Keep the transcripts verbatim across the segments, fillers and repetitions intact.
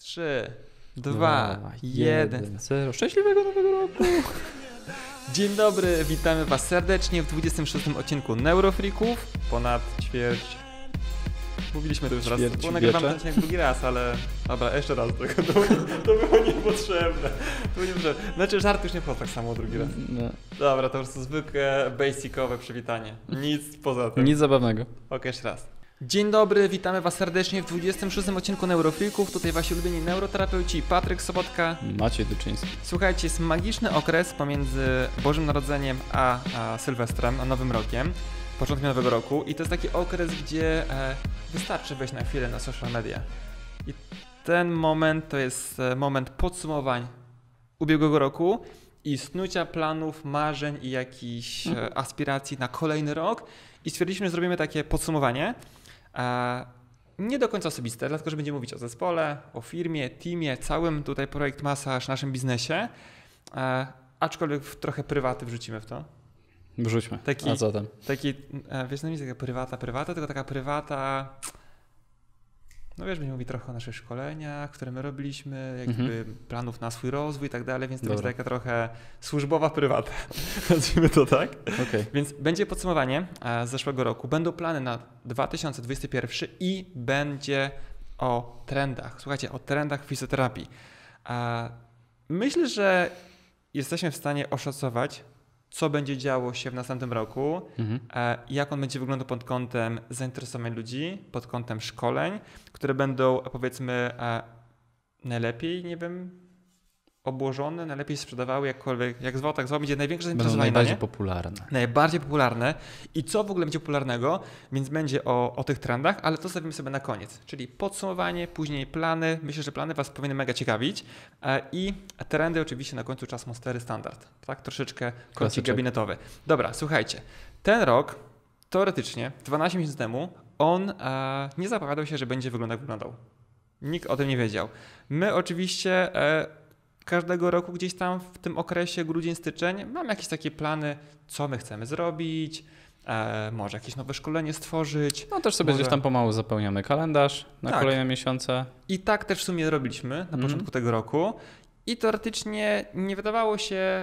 trzy, dwa, jeden. zero. Szczęśliwego nowego roku! Dzień dobry, witamy Was serdecznie w dwudziestym szóstym odcinku Neurofreaków. Ponad ćwierć. Mówiliśmy to już raz, bo nagrywamy ten odcinek drugi raz, ale dobra, jeszcze raz tego. To, to było niepotrzebne. To było niepotrzebne. Znaczy żart już nie było tak samo drugi raz. No. Dobra, to po prostu zwykłe, basicowe przywitanie. Nic poza tym. Nic zabawnego. Ok, jeszcze raz. Dzień dobry, witamy Was serdecznie w dwudziestym szóstym odcinku Neurofreaków. Tutaj Wasi ulubieni neuroterapeuci Patryk Sobotka. Maciej Duczyński. Słuchajcie, jest magiczny okres pomiędzy Bożym Narodzeniem a, a Sylwestrem, a Nowym Rokiem, początkiem Nowego Roku, i to jest taki okres, gdzie e, wystarczy wejść na chwilę na social media. I ten moment to jest e, moment podsumowań ubiegłego roku i snucia planów, marzeń i jakichś e, aspiracji na kolejny rok. I stwierdziliśmy, że zrobimy takie podsumowanie. E, nie do końca osobiste, dlatego że będziemy mówić o zespole, o firmie, teamie, całym tutaj Projekt Masaż, naszym biznesie, e, aczkolwiek w trochę prywaty wrzucimy w to. Wrzućmy. Taki, A co tam? Taki, e, wiesz, no nie jest taka prywata, prywata, tylko taka prywata, no wiesz, będziemy mówić trochę o naszych szkoleniach, które my robiliśmy, jakby mhm. planów na swój rozwój i tak dalej, więc to będzie taka trochę służbowa prywata, nazwijmy to tak. Okay. Więc będzie podsumowanie e, z zeszłego roku, będą plany na dwa tysiące dwudziesty pierwszy i będzie o trendach, słuchajcie, o trendach fizjoterapii. E, myślę, że jesteśmy w stanie oszacować, co będzie działo się w następnym roku, mhm. e, jak on będzie wyglądał pod kątem zainteresowań ludzi, pod kątem szkoleń, które będą, powiedzmy, e, najlepiej, nie wiem, obłożone, najlepiej sprzedawały, jakkolwiek, jak zwał, tak zwał, będzie największe zainteresowanie. Będą najbardziej popularne. Najbardziej popularne. I co w ogóle będzie popularnego, więc będzie o, o tych trendach, ale to zostawimy sobie na koniec. Czyli podsumowanie, później plany. Myślę, że plany Was powinny mega ciekawić. E, I trendy oczywiście na końcu czas Monstery standard. Tak, troszeczkę kącik gabinetowy. Dobra, słuchajcie. Ten rok, teoretycznie, dwanaście miesięcy temu, on e, nie zapowiadał się, że będzie wyglądał jak wyglądał. Nikt o tym nie wiedział. My oczywiście... E, Każdego roku gdzieś tam w tym okresie grudzień, styczeń mam jakieś takie plany, co my chcemy zrobić, e, może jakieś nowe szkolenie stworzyć. No też sobie może... gdzieś tam pomału zapełniamy kalendarz na tak. kolejne miesiące. I tak też w sumie robiliśmy na mm. początku tego roku i teoretycznie nie wydawało się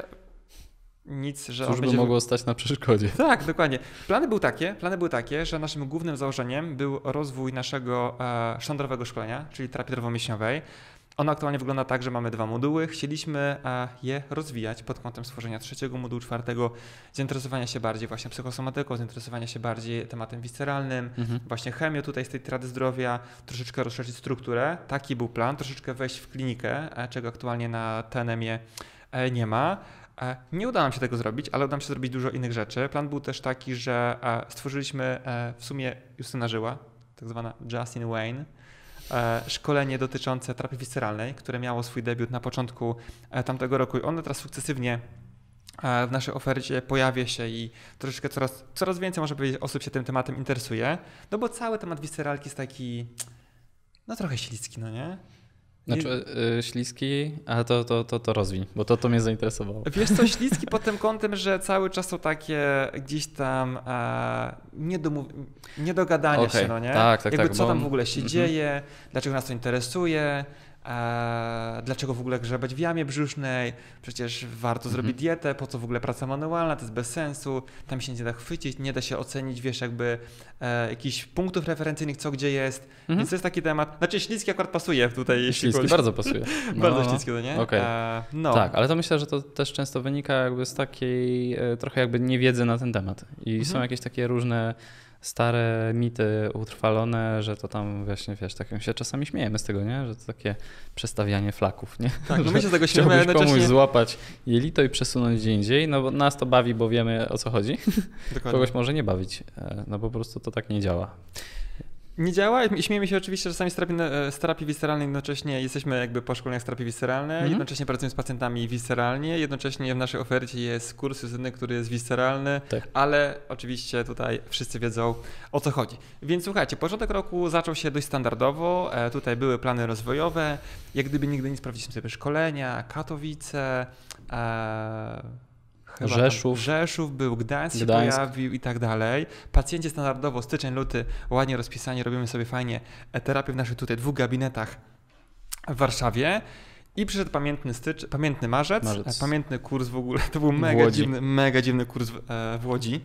nic, że... Cóż by będzie... mogło stać na przeszkodzie. Tak, dokładnie. Plany były takie, plany były takie, że naszym głównym założeniem był rozwój naszego e, sztandardowego szkolenia, czyli terapii nerwowo-mięśniowej. Ono aktualnie wygląda tak, że mamy dwa moduły. Chcieliśmy je rozwijać pod kątem stworzenia trzeciego modułu, czwartego, zainteresowania się bardziej właśnie psychosomatyką, zainteresowania się bardziej tematem visceralnym, mhm. właśnie chemią tutaj z tej Rady Zdrowia, troszeczkę rozszerzyć strukturę. Taki był plan, troszeczkę wejść w klinikę, czego aktualnie na T N M-ie nie ma. Nie udało nam się tego zrobić, ale udało nam się zrobić dużo innych rzeczy. Plan był też taki, że stworzyliśmy w sumie Justyna Żyła, tak zwana Justin Wayne, szkolenie dotyczące terapii visceralnej, które miało swój debiut na początku tamtego roku i ono teraz sukcesywnie w naszej ofercie pojawia się i troszeczkę coraz, coraz więcej, można powiedzieć, osób się tym tematem interesuje, no bo cały temat visceralki jest taki, no trochę śliski, no nie? Znaczy yy, śliski, ale to, to, to, to rozwiń, bo to, to mnie zainteresowało. Wiesz co, śliski pod tym kątem, że cały czas są takie gdzieś tam e, niedomów... niedogadania okay. się, no nie? Tak, tak, Jakby tak, co bo... tam w ogóle się mm-hmm. dzieje, dlaczego nas to interesuje, e, dlaczego w ogóle grzebać w jamie brzusznej, przecież warto mm-hmm. zrobić dietę, po co w ogóle praca manualna, to jest bez sensu, tam się nie da chwycić, nie da się ocenić, wiesz, jakby e, jakichś punktów referencyjnych, co gdzie jest, mm-hmm. więc to jest taki temat, znaczy śliski akurat pasuje tutaj, jeśli Śliski chodzi. bardzo pasuje. No, bardzo śliski, to nie? Okay. E, no. Tak, ale to myślę, że to też często wynika jakby z takiej e, trochę jakby niewiedzy na ten temat i mm-hmm. są jakieś takie różne stare mity utrwalone, że to tam właśnie, wiesz, tak się czasami śmiejemy z tego, nie? Że to takie przestawianie flaków, nie? Tak, no my się z tego śmiejemy. Chciałbyś komuś złapać jelito i przesunąć gdzie indziej, no bo nas to bawi, bo wiemy, o co chodzi. Dokładnie. Kogoś może nie bawić, no po prostu to tak nie działa. Nie działa i śmiejemy się oczywiście, że sami z terapii, z terapii visceralnej jednocześnie jesteśmy jakby po szkoleniach z terapii visceralnej, mm-hmm. jednocześnie pracujemy z pacjentami visceralnie, jednocześnie w naszej ofercie jest kurs Justyny, który jest visceralny, tak. ale oczywiście tutaj wszyscy wiedzą, o co chodzi. Więc słuchajcie, początek roku zaczął się dość standardowo, e, tutaj były plany rozwojowe, jak gdyby nigdy nie sprawdziliśmy sobie szkolenia, Katowice, e, Chyba Rzeszów. Rzeszów był, Gdańsk, Gdańsk się pojawił i tak dalej. Pacjenci standardowo styczeń, luty, ładnie rozpisani, robimy sobie fajnie terapię w naszych tutaj dwóch gabinetach w Warszawie. I przyszedł pamiętny, stycz, pamiętny marzec, Marzec. pamiętny kurs w ogóle, to był mega dziwny, mega dziwny kurs w, w Łodzi,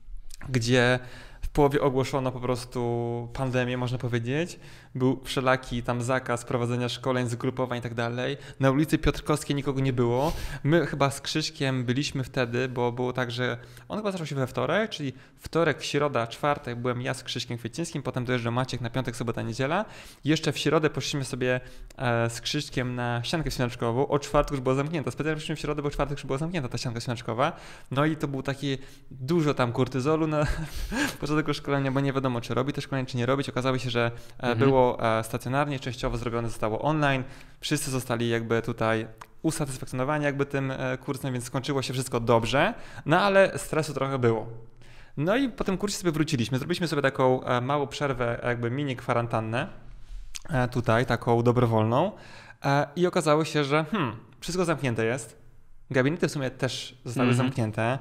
gdzie w połowie ogłoszono po prostu pandemię, można powiedzieć. Był wszelaki tam zakaz prowadzenia szkoleń, zgrupowań i tak dalej. Na ulicy Piotrkowskiej nikogo nie było. My chyba z Krzyśkiem byliśmy wtedy, bo było tak, że on chyba zaczął się we wtorek, czyli wtorek, środa, czwartek byłem ja z Krzyśkiem Kwiecińskim, potem dojeżdżał Maciek na piątek, sobota, niedziela. Jeszcze w środę poszliśmy sobie e, z Krzyśkiem na ściankę świąteczkową. O czwartku już była zamknięta. Specjalnie poszliśmy w środę, bo w czwartek już była zamknięta ta ścianka świąteczkowa. No i to był taki dużo tam kortyzolu na podczas tego szkolenia, bo nie wiadomo, czy robi to szkolenie, czy nie robić. Okazało się, że e, Mhm. było stacjonarnie, częściowo zrobione zostało online. Wszyscy zostali jakby tutaj usatysfakcjonowani jakby tym kursem, więc skończyło się wszystko dobrze, no ale stresu trochę było. No i po tym kursie sobie wróciliśmy. Zrobiliśmy sobie taką małą przerwę, jakby mini kwarantannę tutaj, taką dobrowolną i okazało się, że hmm, wszystko zamknięte jest. Gabinety w sumie też zostały mm-hmm. zamknięte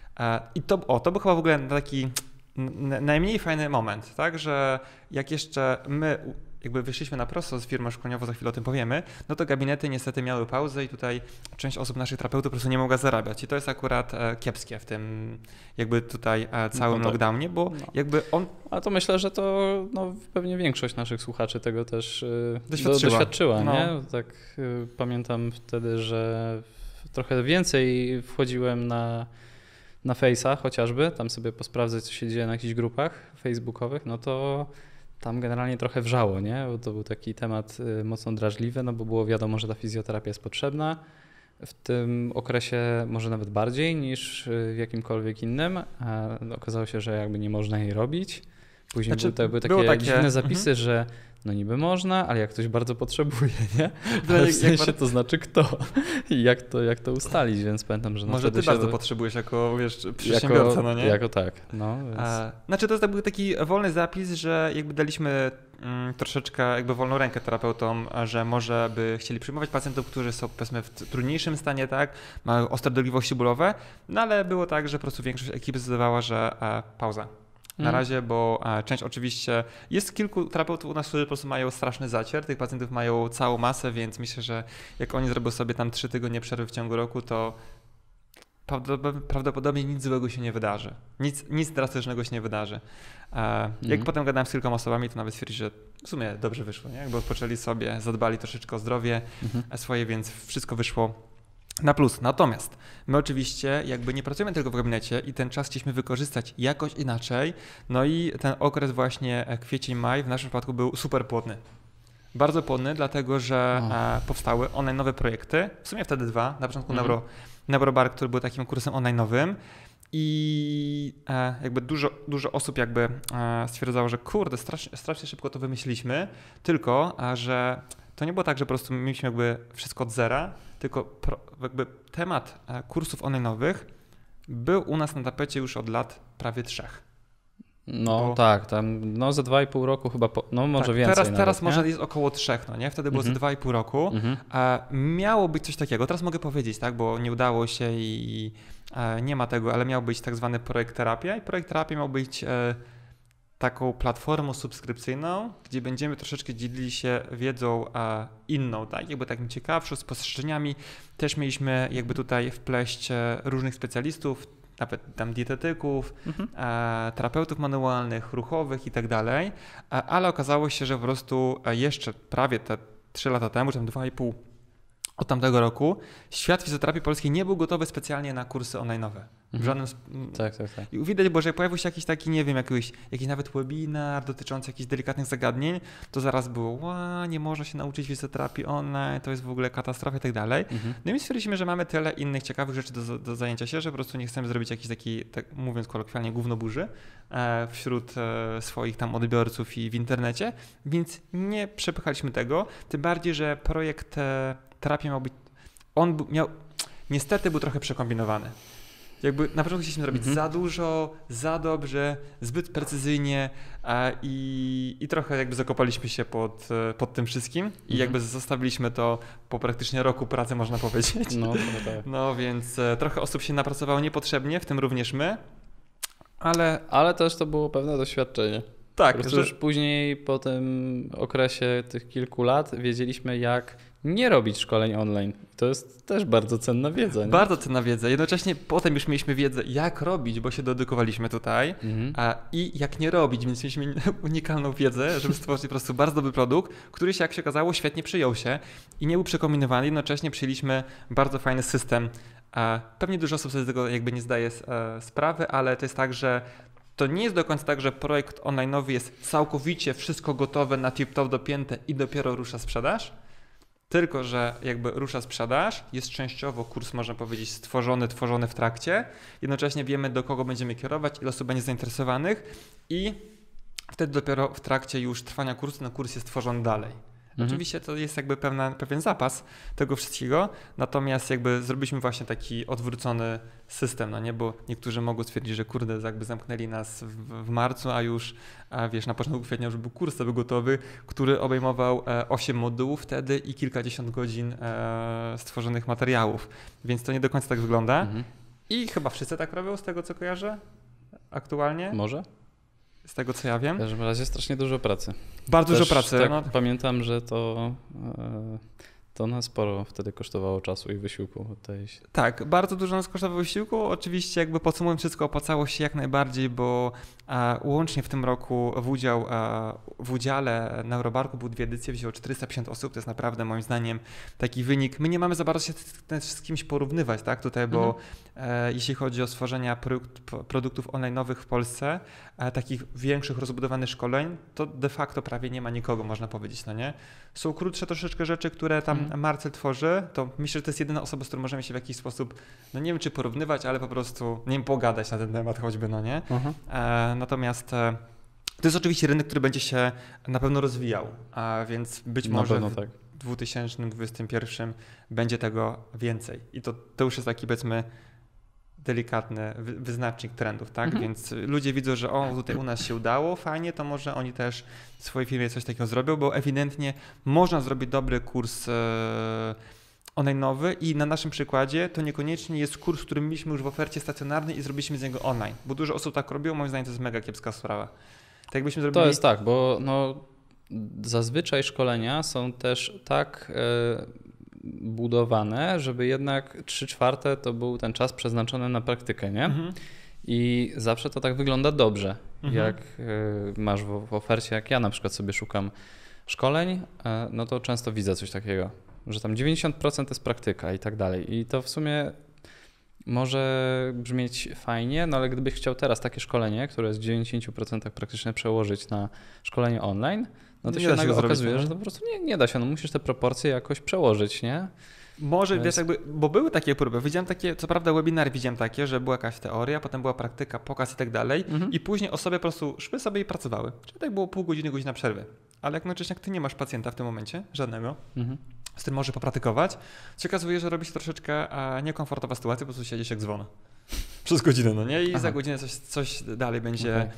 i to, o, to był chyba w ogóle taki najmniej fajny moment, tak, że jak jeszcze my jakby wyszliśmy na prosto z firmą szkoleniową, za chwilę o tym powiemy, no to gabinety niestety miały pauzę i tutaj część osób, naszych terapeutów po prostu nie mogła zarabiać i to jest akurat e, kiepskie w tym jakby tutaj e, całym no tak. lockdownie, bo no. jakby on... A to myślę, że to no, pewnie większość naszych słuchaczy tego też y, doświadczyła, do, doświadczyła no. nie? Tak y, pamiętam wtedy, że trochę więcej wchodziłem na na Face'a chociażby, tam sobie posprawdzać, co się dzieje na jakichś grupach facebookowych, no to tam generalnie trochę wrzało, nie? Bo to był taki temat mocno drażliwy, no bo było wiadomo, że ta fizjoterapia jest potrzebna w tym okresie może nawet bardziej niż w jakimkolwiek innym, a okazało się, że jakby nie można jej robić. Później znaczy, były, były takie, takie dziwne zapisy, mhm. że no niby można, ale jak ktoś bardzo potrzebuje, nie? Ale w sensie jak... to znaczy kto i jak to, jak to ustalić, więc pamiętam, że... No może ty bardzo do... potrzebujesz jako, wiesz, przedsiębiorca, jako, no nie? Jako tak, no. Więc... A, znaczy to był taki wolny zapis, że jakby daliśmy mm, troszeczkę jakby wolną rękę terapeutom, że może by chcieli przyjmować pacjentów, którzy są powiedzmy w trudniejszym stanie, tak, mają ostre dolegliwości bólowe, no ale było tak, że po prostu większość ekipy zdecydowała, że e, pauza. Na mm. razie, bo a, część oczywiście, jest kilku terapeutów u nas, którzy po prostu mają straszny zacier, tych pacjentów mają całą masę, więc myślę, że jak oni zrobią sobie tam trzy tygodnie przerwy w ciągu roku, to prawdopodobnie nic złego się nie wydarzy. Nic, nic drastycznego się nie wydarzy. A, jak mm. potem gadałem z kilkoma osobami, to nawet stwierdzili, że w sumie dobrze wyszło, nie? Jakby odpoczęli sobie, zadbali troszeczkę o zdrowie mm-hmm. swoje, więc wszystko wyszło na plus. Natomiast my oczywiście jakby nie pracujemy tylko w gabinecie i ten czas chcieliśmy wykorzystać jakoś inaczej. No i ten okres właśnie kwiecień, maj w naszym przypadku był super płodny. Bardzo płodny, dlatego że oh. powstały online nowe projekty. W sumie wtedy dwa. Na początku mm. Neuro, Neurobar, który był takim kursem online'owym. I jakby dużo, dużo osób jakby stwierdzało, że kurde, strasznie, strasznie szybko to wymyśliliśmy, tylko że to nie było tak, że po prostu mieliśmy jakby wszystko od zera, tylko pro, jakby temat kursów online'owych był u nas na tapecie już od lat prawie trzech. No Bo, tak, tam no za dwa i pół roku chyba, po, no może tak, więcej Teraz, nawet, teraz nie? może jest około trzech, no nie? Wtedy było mm-hmm. za dwa i pół roku. Mm-hmm. A miało być coś takiego, teraz mogę powiedzieć, tak, bo nie udało się i, i nie ma tego, ale miał być tak zwany projekt terapia i projekt terapia miał być e, taką platformą subskrypcyjną, gdzie będziemy troszeczkę dzielili się wiedzą a, inną, tak? Jakby takim ciekawszą, spostrzeżeniami. Też mieliśmy jakby tutaj wpleść różnych specjalistów, nawet tam dietetyków, mhm. a, terapeutów manualnych, ruchowych i tak dalej, a, ale okazało się, że po prostu jeszcze prawie te trzy lata temu, czy tam dwa i pół od tamtego roku, świat fizjoterapii polskiej nie był gotowy specjalnie na kursy online'owe. W żadnym... Tak, tak, tak. I widać, bo że pojawił się jakiś taki, nie wiem, jakiś, jakiś nawet webinar dotyczący jakichś delikatnych zagadnień, to zaraz było, ła, nie można się nauczyć fizjoterapii online, to jest w ogóle katastrofa i tak dalej. Mhm. No i stwierdziliśmy, że mamy tyle innych ciekawych rzeczy do, do zajęcia się, że po prostu nie chcemy zrobić jakiś taki, tak mówiąc kolokwialnie, gównoburzy e, wśród e, swoich tam odbiorców i w internecie, więc nie przepychaliśmy tego, tym bardziej, że projekt e, terapii miał być, on miał, niestety był trochę przekombinowany. Jakby na początku chcieliśmy zrobić mm-hmm. za dużo, za dobrze, zbyt precyzyjnie a, i, i trochę jakby zakopaliśmy się pod, pod tym wszystkim mm-hmm. i jakby zostawiliśmy to po praktycznie roku pracy, można powiedzieć. No, no, tak. No więc e, trochę osób się napracowało niepotrzebnie, w tym również my, ale... Ale też to było pewne doświadczenie. Tak, po prostu że... już później po tym okresie tych kilku lat wiedzieliśmy, jak nie robić szkoleń online. To jest też bardzo cenna wiedza. Nie? Bardzo cenna wiedza. Jednocześnie potem już mieliśmy wiedzę, jak robić, bo się dedykowaliśmy tutaj Mhm. a, i jak nie robić, więc mieliśmy unikalną wiedzę, żeby stworzyć po prostu bardzo dobry produkt, który się, jak się okazało, świetnie przyjął się i nie był przekombinowany. Jednocześnie przyjęliśmy bardzo fajny system. A, pewnie dużo osób sobie z tego jakby nie zdaje e, sprawy, ale to jest tak, że to nie jest do końca tak, że projekt online'owy jest całkowicie wszystko gotowe, na tip-top dopięte i dopiero rusza sprzedaż. Tylko że jakby rusza sprzedaż, jest częściowo kurs, można powiedzieć, stworzony, tworzony w trakcie. Jednocześnie wiemy, do kogo będziemy kierować, ile osób będzie zainteresowanych i wtedy dopiero w trakcie już trwania kursu, no kurs jest tworzony dalej. Mhm. Oczywiście to jest jakby pewna, pewien zapas tego wszystkiego, natomiast jakby zrobiliśmy właśnie taki odwrócony system, no nie, bo niektórzy mogą stwierdzić, że kurde, jakby zamknęli nas w, w marcu, a już, a wiesz, na początku kwietnia już był kurs cały gotowy, który obejmował osiem modułów wtedy i kilkadziesiąt godzin e, stworzonych materiałów, więc to nie do końca tak wygląda Mhm. i chyba wszyscy tak robią z tego, co kojarzę aktualnie, Może? z tego, co ja wiem. W każdym razie strasznie dużo pracy. Bardzo Też, dużo pracy. Tak, no. Pamiętam, że to, e, to nas sporo wtedy kosztowało czasu i wysiłku. Tutaj się... Tak, bardzo dużo nas kosztowało wysiłku. Oczywiście jakby podsumowując wszystko, opłacało się jak najbardziej, bo a, łącznie w tym roku w, udział, a, w udziale na Eurobarku były dwie edycje, wzięło czterysta pięćdziesiąt osób. To jest naprawdę moim zdaniem taki wynik. My nie mamy za bardzo się też z kimś porównywać, tak, tutaj, bo Mhm. e, jeśli chodzi o stworzenia produkt, produktów online'owych w Polsce, e, takich większych, rozbudowanych szkoleń, to de facto prawie nie ma nikogo, można powiedzieć, no nie? Są krótsze troszeczkę rzeczy, które tam Mhm. Marcel tworzy, to myślę, że to jest jedyna osoba, z którą możemy się w jakiś sposób, no nie wiem czy porównywać, ale po prostu, nie wiem, pogadać na ten temat choćby, no nie? Aha. E, natomiast e, to jest oczywiście rynek, który będzie się na pewno rozwijał, a więc być Na może pewno w tak. dwa tysiące dwudziestym pierwszym będzie tego więcej. I to, to już jest taki, powiedzmy, delikatny wy- wyznacznik trendów, tak? Mhm. Więc ludzie widzą, że o, tutaj u nas się udało, fajnie, to może oni też w swojej firmie coś takiego zrobią, bo ewidentnie można zrobić dobry kurs e, online'owy i na naszym przykładzie to niekoniecznie jest kurs, który mieliśmy już w ofercie stacjonarnej i zrobiliśmy z niego online, bo dużo osób tak robiło, moim zdaniem to jest mega kiepska sprawa. Tak jakbyśmy zrobili... To jest tak, bo no, zazwyczaj szkolenia są też tak e, budowane, żeby jednak trzy czwarte to był ten czas przeznaczony na praktykę, nie? Mhm. I zawsze to tak wygląda dobrze. Mhm. Jak y, masz w, w ofercie, jak ja na przykład sobie szukam szkoleń, y, no to często widzę coś takiego, że tam dziewięćdziesiąt procent to jest praktyka i tak dalej. I to w sumie może brzmieć fajnie, no ale gdybyś chciał teraz takie szkolenie, które jest w dziewięćdziesiąt procent praktyczne, przełożyć na szkolenie online, no to Nie się da się nagle go zrobić, okazuje, no. że to po prostu nie, nie da się. No musisz te proporcje jakoś przełożyć, nie? Może, Więc- wiesz, jakby, bo były takie próby, widziałem takie, co prawda webinary widziałem takie, że była jakaś teoria, potem była praktyka, pokaz i tak dalej Mhm. i później osoby po prostu szły sobie i pracowały. Czyli tak było pół godziny, godzina przerwy. Ale jak jednocześnie jak ty nie masz pacjenta w tym momencie, żadnego, Mhm. z którym może popratykować, się okazuje, że robi się troszeczkę e, niekomfortowa sytuacja, po prostu siedzisz jak dzwon. Przez godzinę, no nie? I Aha. za godzinę coś, coś dalej będzie Okej.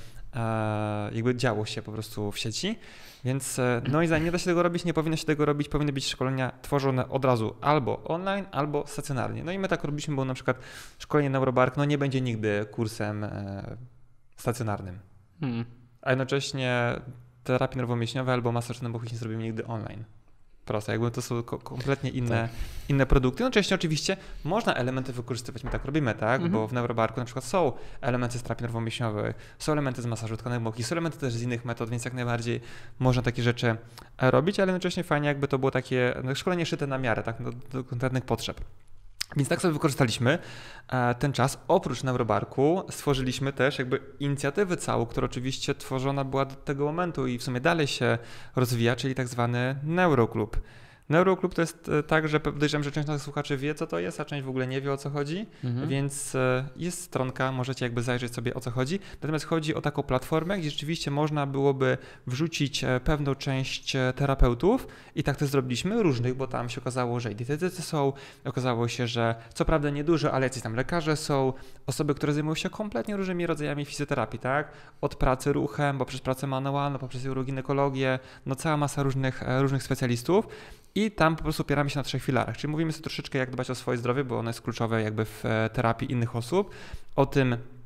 e, jakby działo się po prostu w sieci. Więc e, no i za nie da się tego robić, nie powinno się tego robić, powinny być szkolenia tworzone od razu albo online, albo stacjonarnie. No i my tak robiliśmy, bo na przykład szkolenie na Eurobark no nie będzie nigdy kursem e, stacjonarnym. Mhm. A jednocześnie terapie nerwowo-mięśniowe albo masaż nerwowych nie zrobimy nigdy online. Proste, jakby to są ko- kompletnie inne, inne produkty. No oczywiście, oczywiście można elementy wykorzystywać, my tak robimy, tak? Mhm. Bo w Neurobarku na przykład są elementy z terapii nerwowo-mięśniowej, są elementy z masażu tkanek moki, są elementy też z innych metod, więc jak najbardziej można takie rzeczy e, robić, ale jednocześnie fajnie jakby to było takie no, szkolenie szyte na miarę, tak? Do, do konkretnych potrzeb. Więc tak sobie wykorzystaliśmy e, ten czas. Oprócz Neurobarku stworzyliśmy też jakby inicjatywę całą, która oczywiście tworzona była do tego momentu i w sumie dalej się rozwija, czyli tak zwany Neuroklub. Neuroklub to jest e, tak, że podejrzewam, że część naszych słuchaczy wie, co to jest, a część w ogóle nie wie, o co chodzi, Mhm. więc e, jest stronka, możecie jakby zajrzeć sobie, o co chodzi. Natomiast chodzi o taką platformę, gdzie rzeczywiście można byłoby wrzucić e, pewną część e, terapeutów i tak to zrobiliśmy, różnych, bo tam się okazało, że i dietetycy są, okazało się, że co prawda niedużo, ale jacyś tam lekarze są, osoby, które zajmują się kompletnie różnymi rodzajami fizjoterapii, tak? Od pracy ruchem, poprzez pracę manualną, poprzez uroginekologię, no cała masa różnych, e, różnych specjalistów. I tam po prostu opieramy się na trzech filarach, czyli mówimy sobie troszeczkę jak dbać o swoje zdrowie, bo ono jest kluczowe jakby w e, terapii innych osób, o tym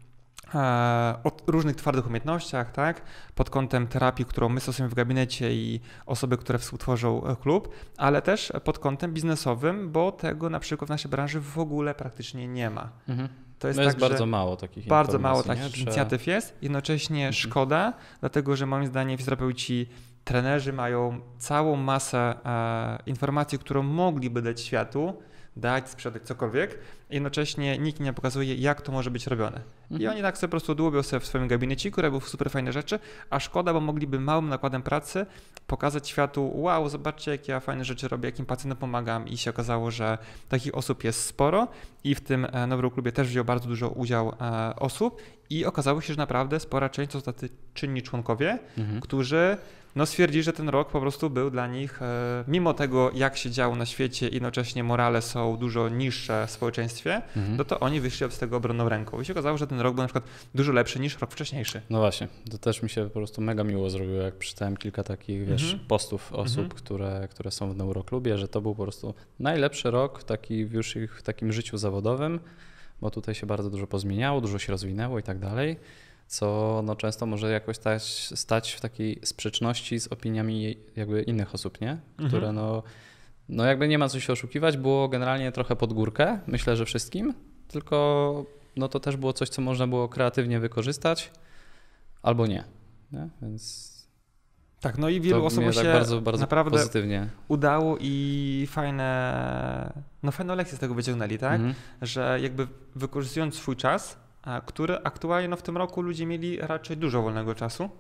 o różnych twardych umiejętnościach, tak, pod kątem terapii, którą my stosujemy w gabinecie i osoby, które współtworzą klub, ale też pod kątem biznesowym, bo tego na przykład w naszej branży w ogóle praktycznie nie ma. Mhm. To jest, no jest tak, bardzo mało takich Bardzo mało takich nie? inicjatyw jest, jednocześnie mhm. szkoda, dlatego że moim zdaniem fizjoterapeuci, trenerzy mają całą masę e, informacji, którą mogliby dać światu, dać, sprzedać cokolwiek, jednocześnie nikt nie pokazuje, jak to może być robione. Mhm. I oni tak sobie po prostu dłubią sobie w swoim gabineciku, robią super fajne rzeczy, a szkoda, bo mogliby małym nakładem pracy pokazać światu, wow, zobaczcie, jakie ja fajne rzeczy robię, jakim pacjentom pomagam i się okazało, że takich osób jest sporo i w tym neuroklubie też wziął bardzo dużo udział e, osób i okazało się, że naprawdę spora część to są tacy czynni członkowie, mhm. którzy no stwierdzili, że ten rok po prostu był dla nich, e, mimo tego jak się działo na świecie i jednocześnie morale są dużo niższe w społeczeństwie, mhm. no to oni wyszli z tego obronną ręką i się okazało, że ten rok był na przykład dużo lepszy niż rok wcześniejszy. No właśnie, to też mi się po prostu mega miło zrobiło, jak przeczytałem kilka takich, wiesz, mhm. postów osób, mhm. które, które są w neuroklubie, że to był po prostu najlepszy rok taki już ich w takim życiu zawodowym, bo tutaj się bardzo dużo pozmieniało, dużo się rozwinęło i tak dalej, co no często może jakoś stać, stać w takiej sprzeczności z opiniami jakby innych osób, nie? Które mhm. no, no jakby nie ma co się oszukiwać, było generalnie trochę pod górkę, myślę, że wszystkim, tylko no to też było coś, co można było kreatywnie wykorzystać albo nie, nie? Więc tak, no i wielu osobom się tak bardzo, bardzo naprawdę pozytywnie udało i fajne, no fajne lekcje z tego wyciągnęli, tak? Mhm. Że jakby wykorzystując swój czas, który aktualnie no w tym roku ludzie mieli raczej dużo wolnego czasu,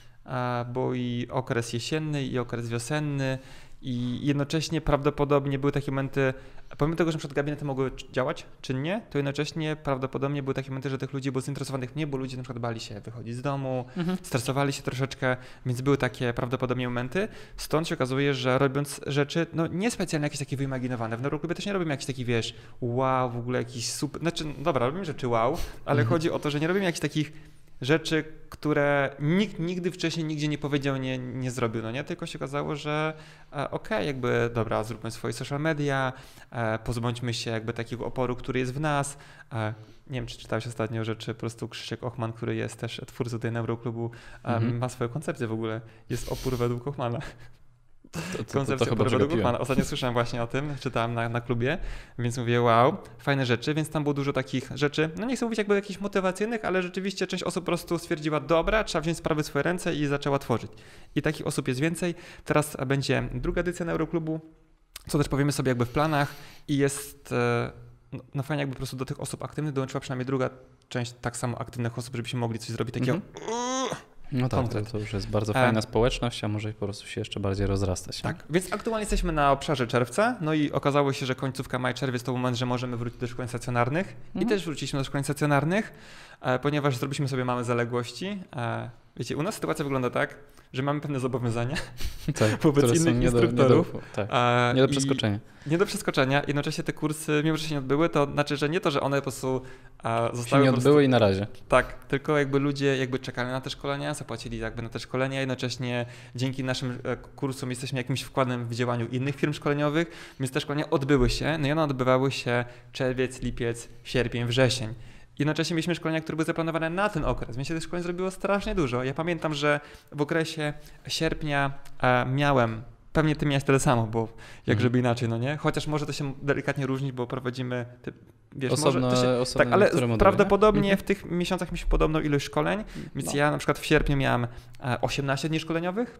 bo i okres jesienny, i okres wiosenny, i jednocześnie prawdopodobnie były takie momenty, pomimo tego, że na przykład gabinety mogły działać czynnie, to jednocześnie prawdopodobnie były takie momenty, że tych ludzi było zainteresowanych nie, bo ludzie na przykład bali się wychodzić z domu, mhm. stresowali się troszeczkę, więc były takie prawdopodobnie momenty. Stąd się okazuje, że robiąc rzeczy, no niespecjalnie jakieś takie wyimaginowane. W neuroklubie też nie robimy jakiś taki, wiesz, wow, w ogóle jakiś super, znaczy, no dobra, robimy rzeczy wow, ale mhm. chodzi o to, że nie robimy jakichś takich rzeczy, które nikt nigdy wcześniej nigdzie nie powiedział, nie, nie zrobił, no nie? Tylko się okazało, że e, okej, okay, jakby dobra, zróbmy swoje social media, e, pozbądźmy się jakby takiego oporu, który jest w nas. E, nie wiem, czy czytałeś ostatnio rzeczy, po prostu Krzysiek Ochman, który jest też twórcą tej Neuroklubu, e, mhm. ma swoją koncepcję w ogóle. Jest opór według Ochmana. To, to, to, to chyba według Pana. Ostatnio słyszałem właśnie o tym, czytałem na, na klubie, więc mówię, wow, fajne rzeczy, więc tam było dużo takich rzeczy, no nie chcę mówić jakby jakichś motywacyjnych, ale rzeczywiście część osób po prostu stwierdziła, dobra, trzeba wziąć sprawy w swoje ręce i zaczęła tworzyć. I takich osób jest więcej. Teraz będzie druga edycja Neuroklubu, co też powiemy sobie jakby w planach i jest, no, no fajnie jakby po prostu do tych osób aktywnych dołączyła przynajmniej druga część tak samo aktywnych osób, żebyśmy mogli coś zrobić takiego mm-hmm. No tak, to, to już jest bardzo fajna społeczność, a może po prostu się jeszcze bardziej rozrastać. Tak, nie? Więc aktualnie jesteśmy na obszarze czerwca, no i okazało się, że końcówka maj-czerwiec to moment, że możemy wrócić do szkoleń stacjonarnych mhm. i też wróciliśmy do szkoleń stacjonarnych, e, ponieważ zrobiliśmy sobie małe zaległości. E, wiecie, u nas sytuacja wygląda tak, że mamy pewne zobowiązania tak, wobec innych nie instruktorów. Do, nie, do, tak, e, nie do przeskoczenia. Nie do przeskoczenia. Jednocześnie te kursy, mimo że się nie odbyły, to znaczy, że nie to, że one po prostu e, zostały... Się nie odbyły prostu, i na razie. Tak, tylko jakby ludzie jakby czekali na te szkolenia, zapłacili jakby na te szkolenia, jednocześnie dzięki naszym kursom jesteśmy jakimś wkładem w działaniu innych firm szkoleniowych, więc te szkolenia odbyły się, no i one odbywały się czerwiec, lipiec, sierpień, wrzesień. Jednocześnie mieliśmy szkolenia, które były zaplanowane na ten okres, więc się tych szkoleń zrobiło strasznie dużo. Ja pamiętam, że w okresie sierpnia e, miałem, pewnie ty miałeś tyle samo, bo jak żeby inaczej, no nie? Chociaż może to się delikatnie różnić, bo prowadzimy, ty, wiesz, osobno, może to się, osobno tak, ale prawdopodobnie mhm. w tych miesiącach mieliśmy podobną ilość szkoleń, więc no. ja na przykład w sierpniu miałem osiemnaście dni szkoleniowych.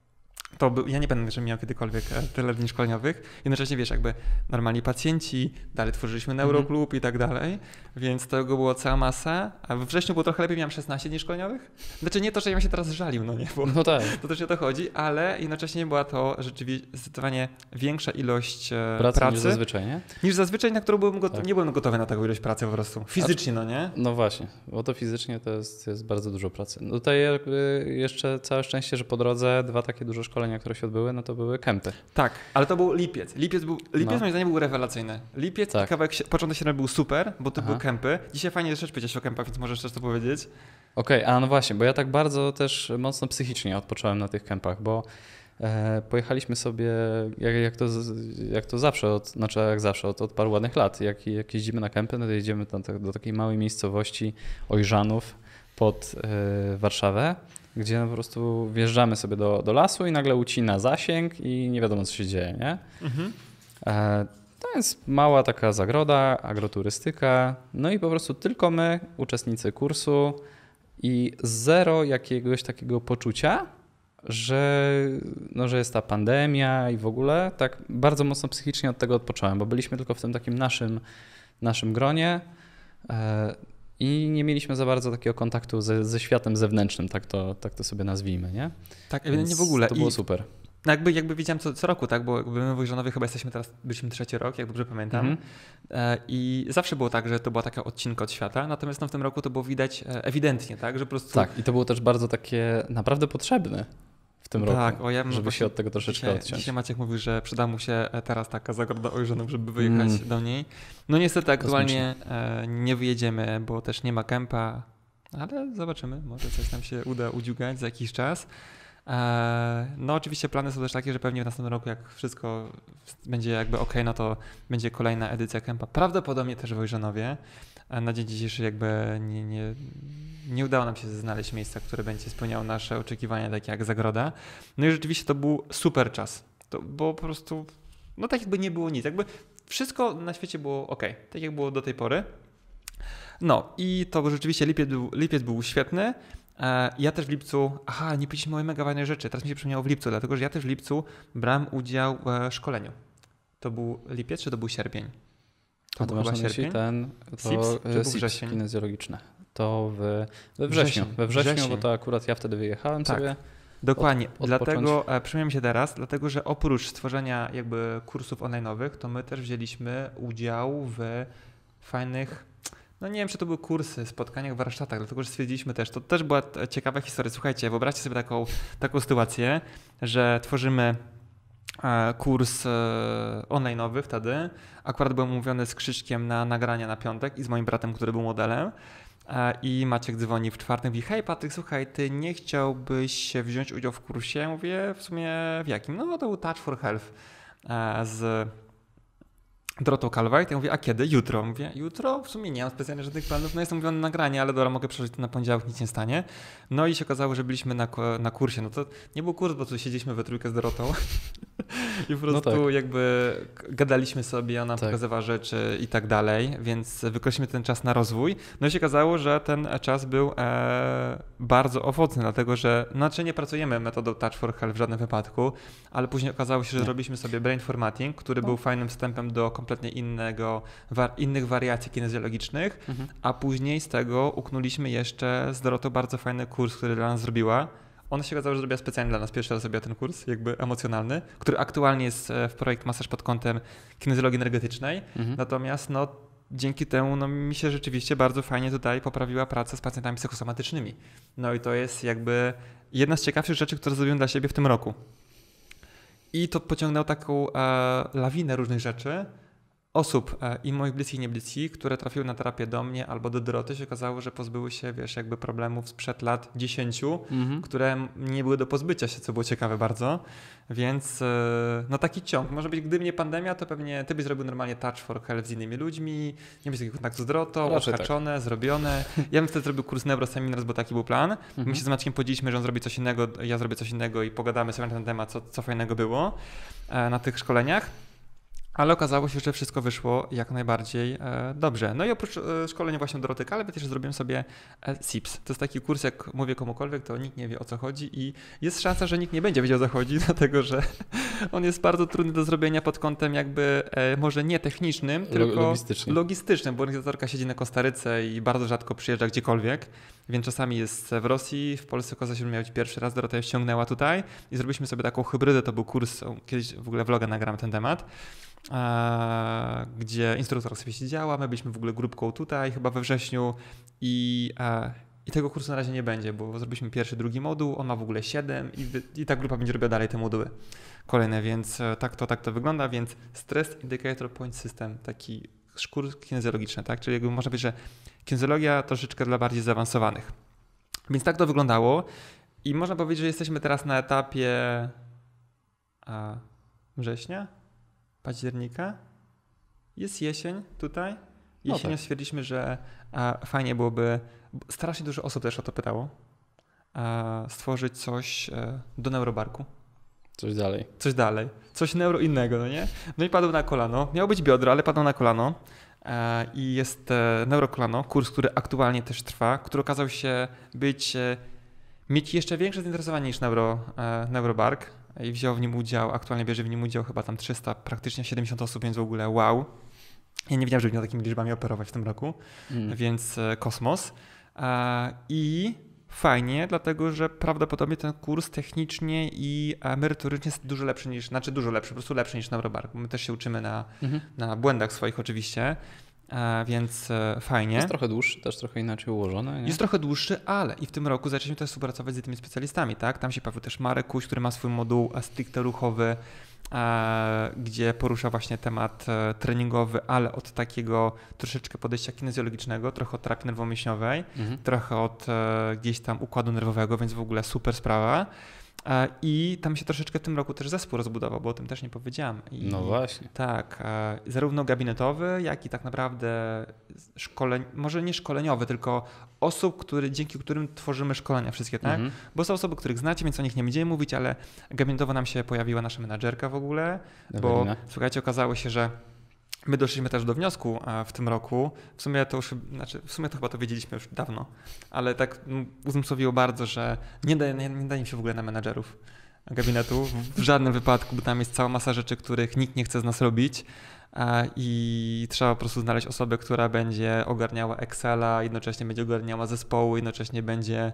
To był, ja nie pamiętam, że miał kiedykolwiek tyle dni szkoleniowych. Jednocześnie wiesz, jakby normalni pacjenci, dalej tworzyliśmy neuroklub mm-hmm. i tak dalej, więc tego było cała masa. A we wrześniu było trochę lepiej, miałem szesnaście dni szkoleniowych. Znaczy nie to, że ja bym się teraz żalił, no nie, bo no tak. to też nie o to chodzi, ale jednocześnie była to rzeczywiście zdecydowanie większa ilość pracy, pracy. Niż zazwyczaj, nie? Niż zazwyczaj, na którą byłem gotowy, tak. nie byłem gotowy na taką ilość pracy po prostu. Fizycznie, no nie? No właśnie, bo to fizycznie to jest, jest bardzo dużo pracy. No tutaj jakby jeszcze całe szczęście, że po drodze dwa takie duże szkolenia, które się odbyły, no to były kempy. Tak, ale to był lipiec. Lipiec, był, lipiec no. moim zdaniem był rewelacyjny. Lipiec tak. i kawałek, początek sierpnia był super, bo to Aha. były kempy. Dzisiaj fajnie rzecz powiedzieć o kempach, więc możesz też to powiedzieć. Okej, okay, a no właśnie, bo ja tak bardzo też mocno psychicznie odpocząłem na tych kempach, bo E, pojechaliśmy sobie, jak, jak, to, jak to zawsze, od, znaczy jak zawsze, od, od paru ładnych lat. Jak, jak jeździmy na kempy, no to jedziemy do, do takiej małej miejscowości Ojżanów pod e, Warszawę, gdzie no po prostu wjeżdżamy sobie do, do lasu i nagle ucina zasięg i nie wiadomo, co się dzieje, nie? Mhm. E, to jest mała taka zagroda, agroturystyka, no i po prostu tylko my, uczestnicy kursu i zero jakiegoś takiego poczucia, że, no, że jest ta pandemia i w ogóle tak bardzo mocno psychicznie od tego odpocząłem, bo byliśmy tylko w tym takim naszym, naszym gronie e, i nie mieliśmy za bardzo takiego kontaktu ze, ze światem zewnętrznym, tak to, tak to sobie nazwijmy, nie? Tak, ewidentnie w ogóle. To było I super. jakby, jakby wiedziałem co, co roku, tak, bo jakby my w Ojżanowie chyba jesteśmy teraz, byliśmy trzeci rok, jak dobrze pamiętam. Mhm. E, I zawsze było tak, że to była taka odcinka od świata, natomiast no, w tym roku to było widać e, ewidentnie, tak, że po prostu... Tak, i to było też bardzo takie naprawdę potrzebne w tym tak, roku, o ja żeby się od tego troszeczkę dzisiaj, odciąć. Dzisiaj Maciek mówił, że przyda mu się teraz taka zagroda Ojżanów, żeby wyjechać mm. do niej. No niestety aktualnie e, nie wyjedziemy, bo też nie ma kempa, ale zobaczymy, może coś nam się uda udziugać za jakiś czas. No oczywiście plany są też takie, że pewnie w następnym roku, jak wszystko będzie jakby ok, no to będzie kolejna edycja kempa. Prawdopodobnie też w Ojżanowie. Na dzień dzisiejszy jakby nie, nie, nie udało nam się znaleźć miejsca, które będzie spełniało nasze oczekiwania, takie jak zagroda. No i rzeczywiście to był super czas, to, bo po prostu no tak jakby nie było nic. Jakby wszystko na świecie było ok, tak jak było do tej pory. No i to rzeczywiście lipiec był, lipiec był świetny. Ja też w lipcu, aha, nie powiedzieliśmy o mega ważnej rzeczy, teraz mi się przypomniało w lipcu, dlatego że ja też w lipcu brałem udział w szkoleniu. To był lipiec, czy to był sierpień? To A to masz na myśli ten, to S I P S, czy S I P S kinezjologiczne. To we, we wrześniu, wrzesień. we wrześniu, wrzesień. Bo to akurat ja wtedy wyjechałem tak, sobie. Dokładnie, od, dlatego przypomniałem się teraz, dlatego że oprócz stworzenia jakby kursów online'owych, to my też wzięliśmy udział w fajnych, no nie wiem, czy to były kursy, spotkaniach, warsztatach, dlatego że stwierdziliśmy też, to też była ciekawa historia. Słuchajcie, wyobraźcie sobie taką, taką sytuację, że tworzymy kurs online'owy wtedy. Akurat byłem umówiony z Krzyśkiem na nagrania na piątek i z moim bratem, który był modelem. I Maciek dzwoni w czwartek i mówi: hej Patryk, słuchaj, ty nie chciałbyś wziąć udziału w kursie? Mówię, w sumie w jakim? No to był Touch for Health z Dorotą Kalwajt. Ja mówię, a kiedy? Jutro. Mówię, jutro? W sumie nie mam specjalnie żadnych planów. No jestem mówiony na nagranie, ale dobra, mogę przeżyć to na poniedziałek, nic nie stanie. No i się okazało, że byliśmy na, na kursie. No to nie był kurs, bo tu siedzieliśmy we trójkę z Dorotą i po prostu no tak. jakby gadaliśmy sobie, ona tak. pokazywała rzeczy i tak dalej, więc wykorzystaliśmy ten czas na rozwój. No i się okazało, że ten czas był e, bardzo owocny, dlatego że znaczy nie pracujemy metodą Touch for Health w żadnym wypadku, ale później okazało się, że nie. robiliśmy sobie brain formatting, który no. był fajnym wstępem do kompletnie innego, wa- innych wariacji kinezjologicznych, mhm. a później z tego uknuliśmy jeszcze z Dorotą bardzo fajny kurs, który dla nas zrobiła. Ona się okazało, że zrobiła specjalnie dla nas, pierwszy raz zrobiła ten kurs, jakby emocjonalny, który aktualnie jest w projekt Masaż pod kątem kinezjologii energetycznej, mhm. natomiast no, dzięki temu no, mi się rzeczywiście bardzo fajnie tutaj poprawiła praca z pacjentami psychosomatycznymi. No i to jest jakby jedna z ciekawszych rzeczy, które zrobiłem dla siebie w tym roku. I to pociągnęło taką e, lawinę różnych rzeczy, osób e, i moich bliskich, i niebliskich, które trafiły na terapię do mnie albo do Doroty, się okazało, że pozbyły się, wiesz, jakby problemów sprzed lat dziesięciu, mm-hmm. które nie były do pozbycia się, co było ciekawe bardzo, więc e, no taki ciąg. Może być, gdyby nie pandemia, to pewnie ty byś zrobił normalnie Touch for Health z innymi ludźmi, nie byś takiego kontaktu z Dorotą, odhaczone, tak. zrobione. Ja bym wtedy zrobił kurs Neuroseminars, bo taki był plan. Mm-hmm. My się z Maćkiem podzieliliśmy, że on zrobi coś innego, ja zrobię coś innego i pogadamy sobie na ten temat, co, co fajnego było e, na tych szkoleniach. Ale okazało się, że wszystko wyszło jak najbardziej e, dobrze. No i oprócz e, szkolenia właśnie Doroty Kalwy też zrobiłem sobie e, S I P S. To jest taki kurs, jak mówię komukolwiek, to nikt nie wie, o co chodzi i jest szansa, że nikt nie będzie wiedział, o co chodzi, dlatego że on jest bardzo trudny do zrobienia pod kątem jakby e, może nie technicznym, tylko logistycznym. logistycznym, bo organizatorka siedzi na Kostaryce i bardzo rzadko przyjeżdża gdziekolwiek, więc czasami jest w Rosji, w Polsce okazał się, że miał być pierwszy raz, Dorota ją ściągnęła tutaj i zrobiliśmy sobie taką hybrydę, to był kurs, kiedyś w ogóle vloga nagramy ten temat, E, gdzie instruktor sobie siedziała, my byliśmy w ogóle grupką tutaj chyba we wrześniu i, e, i tego kursu na razie nie będzie, bo zrobiliśmy pierwszy, drugi moduł, on ma w ogóle siedem i, i ta grupa będzie robiła dalej te moduły kolejne, więc e, tak to tak to wygląda, więc Stress Indicator Point System, taki kurs kinezjologiczny, tak? Czyli jakby można powiedzieć, że kinezjologia troszeczkę dla bardziej zaawansowanych. Więc tak to wyglądało i można powiedzieć, że jesteśmy teraz na etapie a, września, października. Jest jesień tutaj. Jesienią no tak. stwierdziliśmy, że a, fajnie byłoby, strasznie dużo osób też o to pytało, a, stworzyć coś a, do Neurobarku. Coś dalej. Coś dalej. Coś neuro innego, no nie? No i padł na kolano. Miało być biodro, ale padł na kolano. E, I jest e, Neurokolano, kurs, który aktualnie też trwa, który okazał się być, e, mieć jeszcze większe zainteresowanie niż Neuro, e, Neurobark. I wziął w nim udział, aktualnie bierze w nim udział chyba tam trzysta, praktycznie siedemdziesiąt osób, więc w ogóle wow. Ja nie wiedziałem, że będą takimi liczbami operować w tym roku, mm. więc e, kosmos. E, I fajnie, dlatego że prawdopodobnie ten kurs technicznie i merytorycznie jest dużo lepszy niż, znaczy dużo lepszy, po prostu lepszy niż Neurobark. My też się uczymy na, mhm. na błędach swoich oczywiście, e, więc e, fajnie. Jest trochę dłuższy, też trochę inaczej ułożony. Nie? Jest trochę dłuższy, ale i w tym roku zaczęliśmy też współpracować z tymi specjalistami, tak? Tam się pojawił też Marek Kuś, który ma swój moduł stricte ruchowy, e, gdzie porusza właśnie temat e, treningowy, ale od takiego troszeczkę podejścia kinezjologicznego, trochę od terapii nerwowo-mięśniowej, mhm. trochę od e, gdzieś tam układu nerwowego, więc w ogóle super sprawa. E, I tam się troszeczkę w tym roku też zespół rozbudował, bo o tym też nie powiedziałem. I, no właśnie. Tak, e, zarówno gabinetowy, jak i tak naprawdę szkoleń, może nie szkoleniowy, tylko osób, który, dzięki którym tworzymy szkolenia wszystkie, tak? Mhm. Bo są osoby, których znacie, więc o nich nie będziemy mówić, ale gabinetowo nam się pojawiła nasza menadżerka w ogóle, Ewelina. Bo słuchajcie, okazało się, że my doszliśmy też do wniosku w tym roku, w sumie to już, znaczy w sumie to chyba to wiedzieliśmy już dawno, ale tak uzmysłowiło bardzo, że nie daje, nie, nie daje mi się w ogóle na menadżerów gabinetu, w żadnym wypadku, bo tam jest cała masa rzeczy, których nikt nie chce z nas robić i trzeba po prostu znaleźć osobę, która będzie ogarniała Excela, jednocześnie będzie ogarniała zespołu, jednocześnie będzie...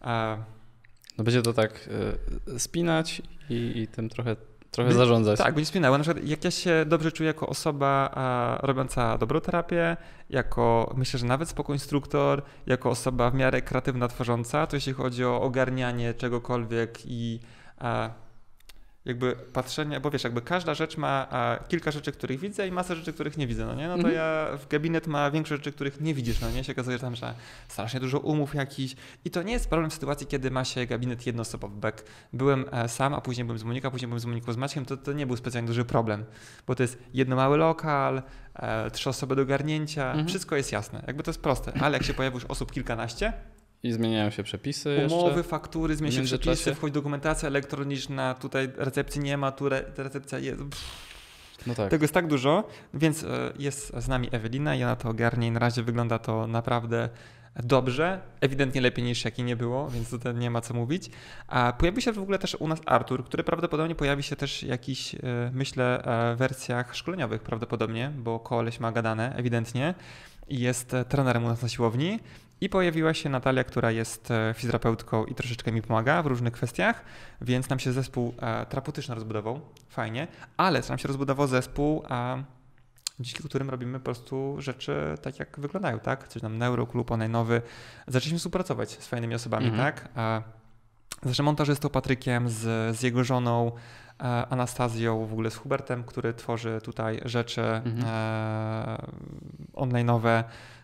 No będzie to tak y, spinać i, i tym trochę Trochę zarządzać. Tak, będzie spinało. Na przykład jak ja się dobrze czuję jako osoba a, robiąca dobrą terapię, jako myślę, że nawet spoko instruktor, jako osoba w miarę kreatywna, tworząca, to jeśli chodzi o ogarnianie czegokolwiek i a, jakby patrzenie, bo wiesz, jakby każda rzecz ma a, kilka rzeczy, których widzę i masę rzeczy, których nie widzę, no nie? No to mm-hmm. ja w gabinet ma większość rzeczy, których nie widzisz, no nie? Się okazuje tam, że strasznie dużo umów jakichś i to nie jest problem w sytuacji, kiedy ma się gabinet jednoosobowy, bo jak byłem e, sam, a później byłem z Moniką, a później byłem z Moniką z Maćkiem, to to nie był specjalnie duży problem, bo to jest jedno mały lokal, e, trzy osoby do ogarnięcia, mm-hmm. wszystko jest jasne, jakby to jest proste, ale jak się pojawi już osób kilkanaście, i zmieniają się przepisy umowy, jeszcze faktury, zmieniają się przepisy, wchodzi dokumentacja elektroniczna, tutaj recepcji nie ma, tu re, recepcja jest. No tak. Tego jest tak dużo, więc jest z nami Ewelina i ona to ogarnie i na razie wygląda to naprawdę dobrze, ewidentnie lepiej niż jaki nie było, więc tutaj nie ma co mówić. A pojawi się w ogóle też u nas Artur, który prawdopodobnie pojawi się też w jakichś, myślę, wersjach szkoleniowych prawdopodobnie, bo koleś ma gadane ewidentnie i jest trenerem u nas na siłowni. I pojawiła się Natalia, która jest fizjoterapeutką i troszeczkę mi pomaga w różnych kwestiach, więc nam się zespół e, terapeutyczny rozbudował, fajnie, ale nam się rozbudował zespół, a, dzięki którym robimy po prostu rzeczy tak, jak wyglądają, tak? Coś tam Neuroklub, online'owy. Zaczęliśmy współpracować z fajnymi osobami, mhm. tak? A, z montażystą Patrykiem, z, z jego żoną, e, Anastazją, w ogóle z Hubertem, który tworzy tutaj rzeczy mhm. e, online'owe,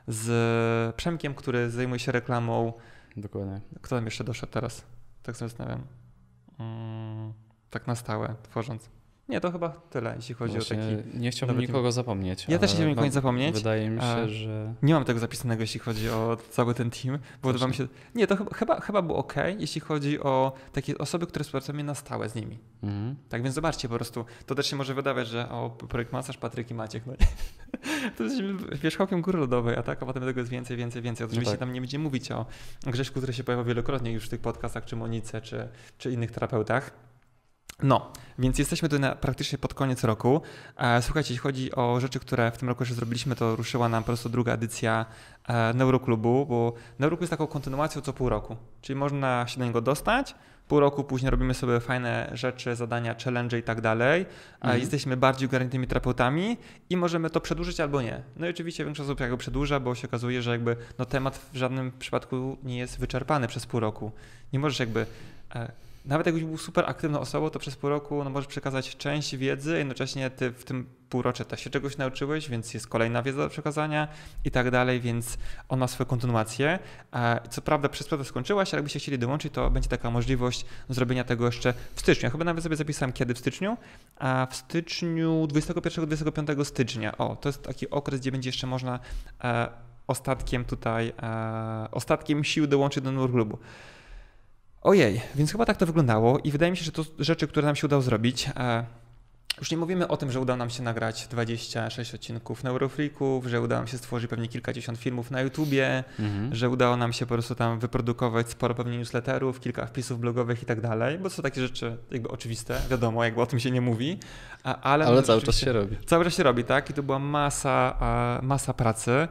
z Przemkiem, który zajmuje się reklamą. Dokładnie. Kto tam jeszcze doszedł teraz? Tak sobie zastanawiam. Hmm, tak na stałe, tworząc. Nie, to chyba tyle, jeśli chodzi Właśnie o taki... Nie chciałbym nikogo team. zapomnieć. Ja też nie chciałbym nikogo zapomnieć. Wydaje mi się, że... Nie mam tego zapisanego, jeśli chodzi o cały ten team. Bo to mi się... Nie, to chyba, chyba, chyba było ok, jeśli chodzi o takie osoby, które współpracują na stałe z nimi. Mhm. Tak więc zobaczcie po prostu, to też się może wydawać, że o, projekt Masaż, Patryk i Maciek, no nie. To jesteśmy wierzchołkiem góry lodowej, a tak, a potem tego jest więcej, więcej, więcej. Oczywiście no tak. Tam nie będziemy mówić o Grześku, który się pojawiał wielokrotnie już w tych podcastach, czy Monice, czy, czy innych terapeutach. No, więc jesteśmy tu na, praktycznie pod koniec roku. E, słuchajcie, jeśli chodzi o rzeczy, które w tym roku jeszcze zrobiliśmy, to ruszyła nam po prostu druga edycja e, Neuroklubu, bo Neuroklub jest taką kontynuacją co pół roku, czyli można się do niego dostać, pół roku później robimy sobie fajne rzeczy, zadania, challenge i tak dalej, mhm. Jesteśmy bardziej ogarniętymi terapeutami i możemy to przedłużyć albo nie. No i oczywiście większość osób jakby przedłuża, bo się okazuje, że jakby no temat w żadnym przypadku nie jest wyczerpany przez pół roku. Nie możesz jakby... E, nawet jakbyś był super aktywną osobą, to przez pół roku no, możesz przekazać część wiedzy, jednocześnie ty w tym półrocze też się czegoś nauczyłeś, więc jest kolejna wiedza do przekazania i tak dalej, więc on ma swoją kontynuację. Co prawda przez to skończyłaś, ale jakbyście chcieli dołączyć, to będzie taka możliwość zrobienia tego jeszcze w styczniu. Ja chyba nawet sobie zapisałem kiedy w styczniu, a w styczniu dwudziestego pierwszego do dwudziestego piątego stycznia. O, to jest taki okres, gdzie będzie jeszcze można e, ostatkiem tutaj, e, ostatkiem sił dołączyć do nurklubu. Ojej, więc chyba tak to wyglądało i wydaje mi się, że to rzeczy, które nam się udało zrobić. E, już nie mówimy o tym, że udało nam się nagrać dwadzieścia sześć odcinków Neurofreaków, że udało nam się stworzyć pewnie kilkadziesiąt filmów na YouTubie, mhm. że udało nam się po prostu tam wyprodukować sporo pewnie newsletterów, kilka wpisów blogowych i tak dalej, bo to są takie rzeczy jakby oczywiste, wiadomo, jakby o tym się nie mówi. Ale, ale cały czas się robi. Cały czas się robi, tak? I to była masa, masa pracy.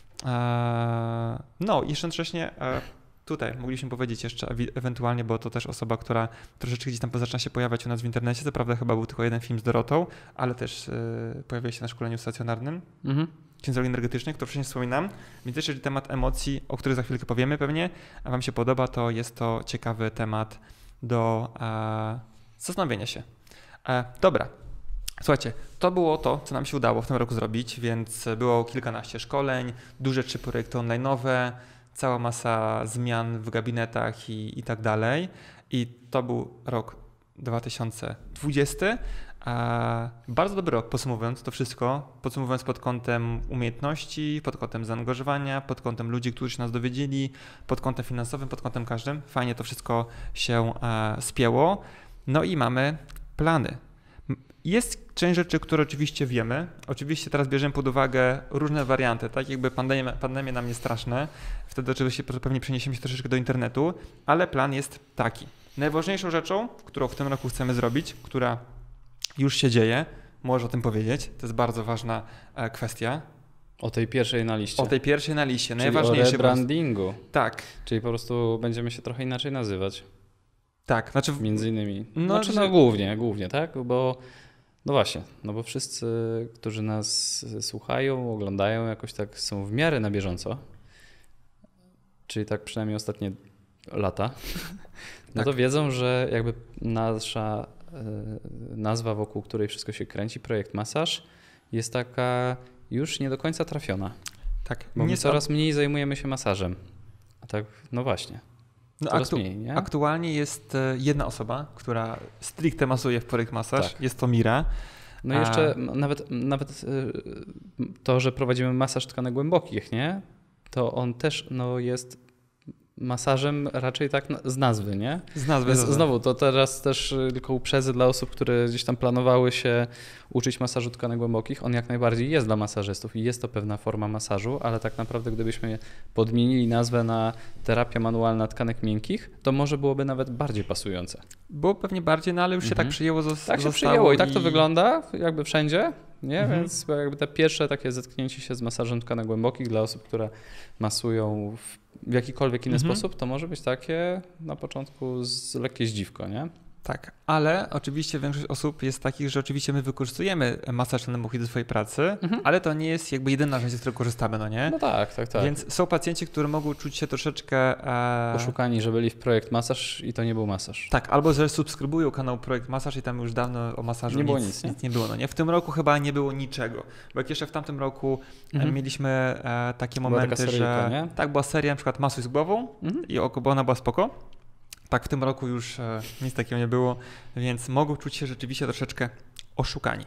No i jednocześnie tutaj mogliśmy powiedzieć jeszcze ewentualnie, bo to też osoba, która troszeczkę gdzieś tam zaczyna się pojawiać u nas w internecie. Co prawda chyba był tylko jeden film z Dorotą, ale też yy, pojawił się na szkoleniu stacjonarnym. Mhm. Księdzowi energetycznej, który wcześniej wspominam. Więc też jeżeli temat emocji, o których za chwilkę powiemy pewnie, a wam się podoba, to jest to ciekawy temat do e, zastanowienia się. E, dobra. Słuchajcie, to było to, co nam się udało w tym roku zrobić, więc było kilkanaście szkoleń, duże trzy projekty online'owe, cała masa zmian w gabinetach i, i tak dalej. I to był rok dwa tysiące dwudziesty. A bardzo dobry rok, podsumowując to wszystko, podsumowując pod kątem umiejętności, pod kątem zaangażowania, pod kątem ludzi, którzy się nas dowiedzieli, pod kątem finansowym, pod kątem każdym. Fajnie to wszystko się e, spięło. No i mamy plany. Jest część rzeczy, które oczywiście wiemy. Oczywiście teraz bierzemy pod uwagę różne warianty, tak jakby pandemia, pandemia nam jest straszne. Wtedy oczywiście pewnie przeniesiemy się troszeczkę do internetu, ale plan jest taki. Najważniejszą rzeczą, którą w tym roku chcemy zrobić, która już się dzieje, możesz o tym powiedzieć, to jest bardzo ważna kwestia. O tej pierwszej na liście. O tej pierwszej na liście, czyli najważniejsze. O rebrandingu. Tak. Czyli po prostu będziemy się trochę inaczej nazywać. Tak, znaczy... Między innymi. No, znaczy że... no głównie, głównie, tak? Bo no właśnie, no bo wszyscy, którzy nas słuchają, oglądają, jakoś tak są w miarę na bieżąco, czyli tak przynajmniej ostatnie lata, no tak. To wiedzą, że jakby nasza y, nazwa, wokół której wszystko się kręci, projekt Masaż, jest taka już nie do końca trafiona. Tak. Bo nie my coraz mniej zajmujemy się masażem. A tak, no właśnie. No aktu- mniej, nie? Aktualnie jest jedna osoba, która stricte masuje w projekt Masaż. Tak. Jest to Mira. No i jeszcze A... nawet, nawet to, że prowadzimy masaż tkanek głębokich, nie? To on też no, jest masażem raczej tak z nazwy, nie? Z nazwy. Więc znowu, to teraz też tylko uprzedzę dla osób, które gdzieś tam planowały się uczyć masażu tkanek głębokich. On jak najbardziej jest dla masażystów i jest to pewna forma masażu, ale tak naprawdę gdybyśmy podmienili nazwę na terapia manualna tkanek miękkich, to może byłoby nawet bardziej pasujące. Było pewnie bardziej, no ale już się mhm. tak przyjęło. Zos- tak się przyjęło i... i tak to wygląda jakby wszędzie. Nie? Mhm. Więc jakby te pierwsze takie zetknięcie się z masażem tkanek głębokich dla osób, które masują w w jakikolwiek inny mhm. sposób, to może być takie na początku z lekkie zdziwko, nie? Tak, ale oczywiście większość osób jest takich, że oczywiście my wykorzystujemy masaż tkanek do swojej pracy, mhm. ale to nie jest jakby jedyna rzecz, z której korzystamy, no nie? No tak, tak, tak. Więc są pacjenci, którzy mogą czuć się troszeczkę... E... Oszukani, że byli w projekt masaż i to nie był masaż. Tak, albo że subskrybują kanał projekt masaż i tam już dawno o masażu nie nic, było nic, nie? nic nie było, no nie? W tym roku chyba nie było niczego, bo jak jeszcze w tamtym roku mhm. mieliśmy e, takie była momenty, seryjka, że... Nie? Tak, była seria na przykład Masuj z głową mhm. i oko, bo ona była spoko. Tak, w tym roku już e, nic takiego nie było, więc mogą czuć się rzeczywiście troszeczkę oszukani.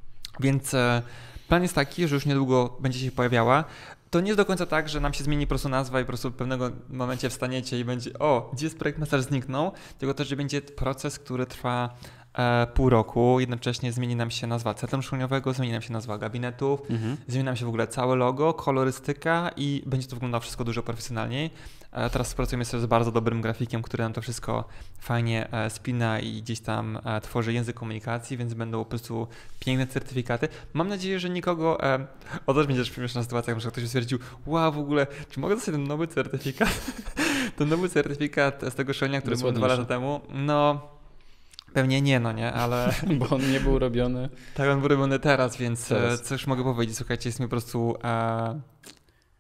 Więc e, plan jest taki, że już niedługo będzie się pojawiała. To nie jest do końca tak, że nam się zmieni po prostu nazwa i po prostu w pewnego momencie wstaniecie i będzie o, gdzie jest projekt Masaż zniknął, tylko też, że będzie proces, który trwa e, pół roku. Jednocześnie zmieni nam się nazwa centrum szkoleniowego, zmieni nam się nazwa gabinetów, mhm. zmieni nam się w ogóle całe logo, kolorystyka i będzie to wyglądało wszystko dużo profesjonalniej. E, teraz współpracujemy sobie z bardzo dobrym grafikiem, który nam to wszystko fajnie e, spina i gdzieś tam e, tworzy język komunikacji, więc będą po prostu piękne certyfikaty. Mam nadzieję, że nikogo... E, o, też będzie śmieszna sytuacja, że ktoś stwierdził, wow, w ogóle, czy mogę dostać ten nowy certyfikat? ten nowy certyfikat z tego szkolenia, który był dwa lata temu? No... Pewnie nie, no nie, ale... Bo on nie był robiony. Tak, on był robiony teraz, więc teraz. Co już mogę powiedzieć? Słuchajcie, jest mi po prostu... E...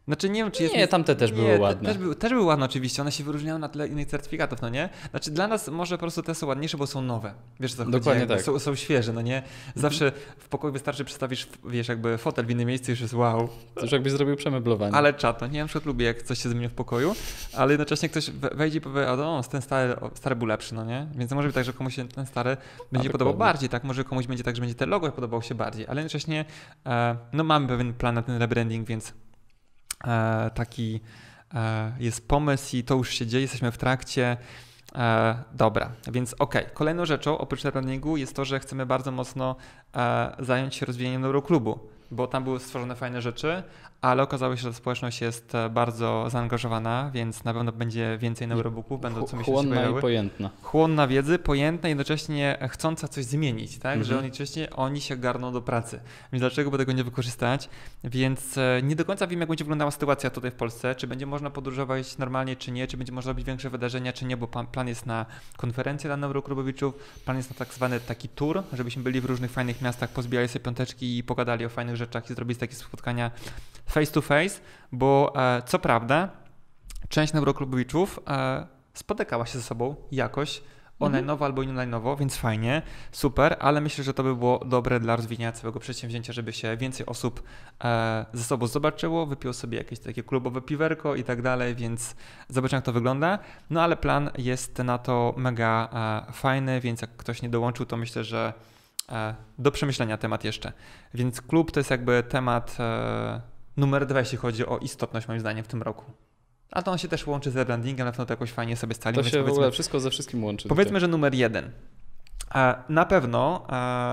Znaczy nie wiem, czy jest... Nie, tamte też nie, były ładne. Też, były, też były ładne oczywiście, one się wyróżniają na tle innych certyfikatów, no nie? Znaczy dla nas może po prostu te są ładniejsze, bo są nowe. Wiesz co chodzi? Dokładnie Jakby tak. Są, są świeże, no nie? Zawsze w pokoju wystarczy przestawisz, wiesz, jakby fotel w innym miejscu i już jest wow. To już jakbyś zrobił przemeblowanie. Ale czat, no nie, ja na przykład lubię, jak coś się zmieni w pokoju, ale jednocześnie ktoś wejdzie i powie, o, no, ten stary, stary był lepszy, no nie? Więc może być tak, że komuś się ten stary będzie A, podobał dokładnie. bardziej, tak? Może komuś będzie tak, że będzie ten logo podobało się bardziej, ale jednocześnie e, no mamy pewien plan na ten rebranding, więc e, taki e, jest pomysł i to już się dzieje, jesteśmy w trakcie. E, dobra, więc okej. Okay. Kolejną rzeczą oprócz rebrandingu jest to, że chcemy bardzo mocno e, zająć się rozwijaniem Neuroklubu, bo tam były stworzone fajne rzeczy, ale okazało się, że społeczność jest bardzo zaangażowana, więc na pewno będzie więcej neurobooków, będą co miesiąc się Chłonna pojawiały. i pojętna. Chłonna wiedzy, pojętna i jednocześnie chcąca coś zmienić, tak? Mhm. Że oni jednocześnie oni się garną do pracy. Więc dlaczego by tego nie wykorzystać? Więc e, nie do końca wiem, jak będzie wyglądała sytuacja tutaj w Polsce, czy będzie można podróżować normalnie, czy nie, czy będzie można robić większe wydarzenia, czy nie, bo pan, plan jest na konferencję dla neuroklubowiczów, plan jest na tak zwany taki tour, żebyśmy byli w różnych fajnych miastach, pozbijali sobie piąteczki i pogadali o fajnych rzeczach i zrobili takie spotkania face to face, bo e, co prawda część neuroklubowiczów e, spotykała się ze sobą jakoś online'owo mhm. albo inline'owo, więc fajnie, super, ale myślę, że to by było dobre dla rozwijania całego przedsięwzięcia, żeby się więcej osób e, ze sobą zobaczyło, wypiło sobie jakieś takie klubowe piwerko i tak dalej, więc zobaczymy, jak to wygląda. No ale plan jest na to mega e, fajny, więc jak ktoś nie dołączył, to myślę, że e, do przemyślenia temat jeszcze. Więc klub to jest jakby temat e, numer dwa, jeśli chodzi o istotność moim zdaniem w tym roku. A to on się też łączy z rebrandingiem, na pewno to jakoś fajnie sobie stali. To się w ogóle wszystko ze wszystkim łączy. Powiedzmy, że numer jeden. Na pewno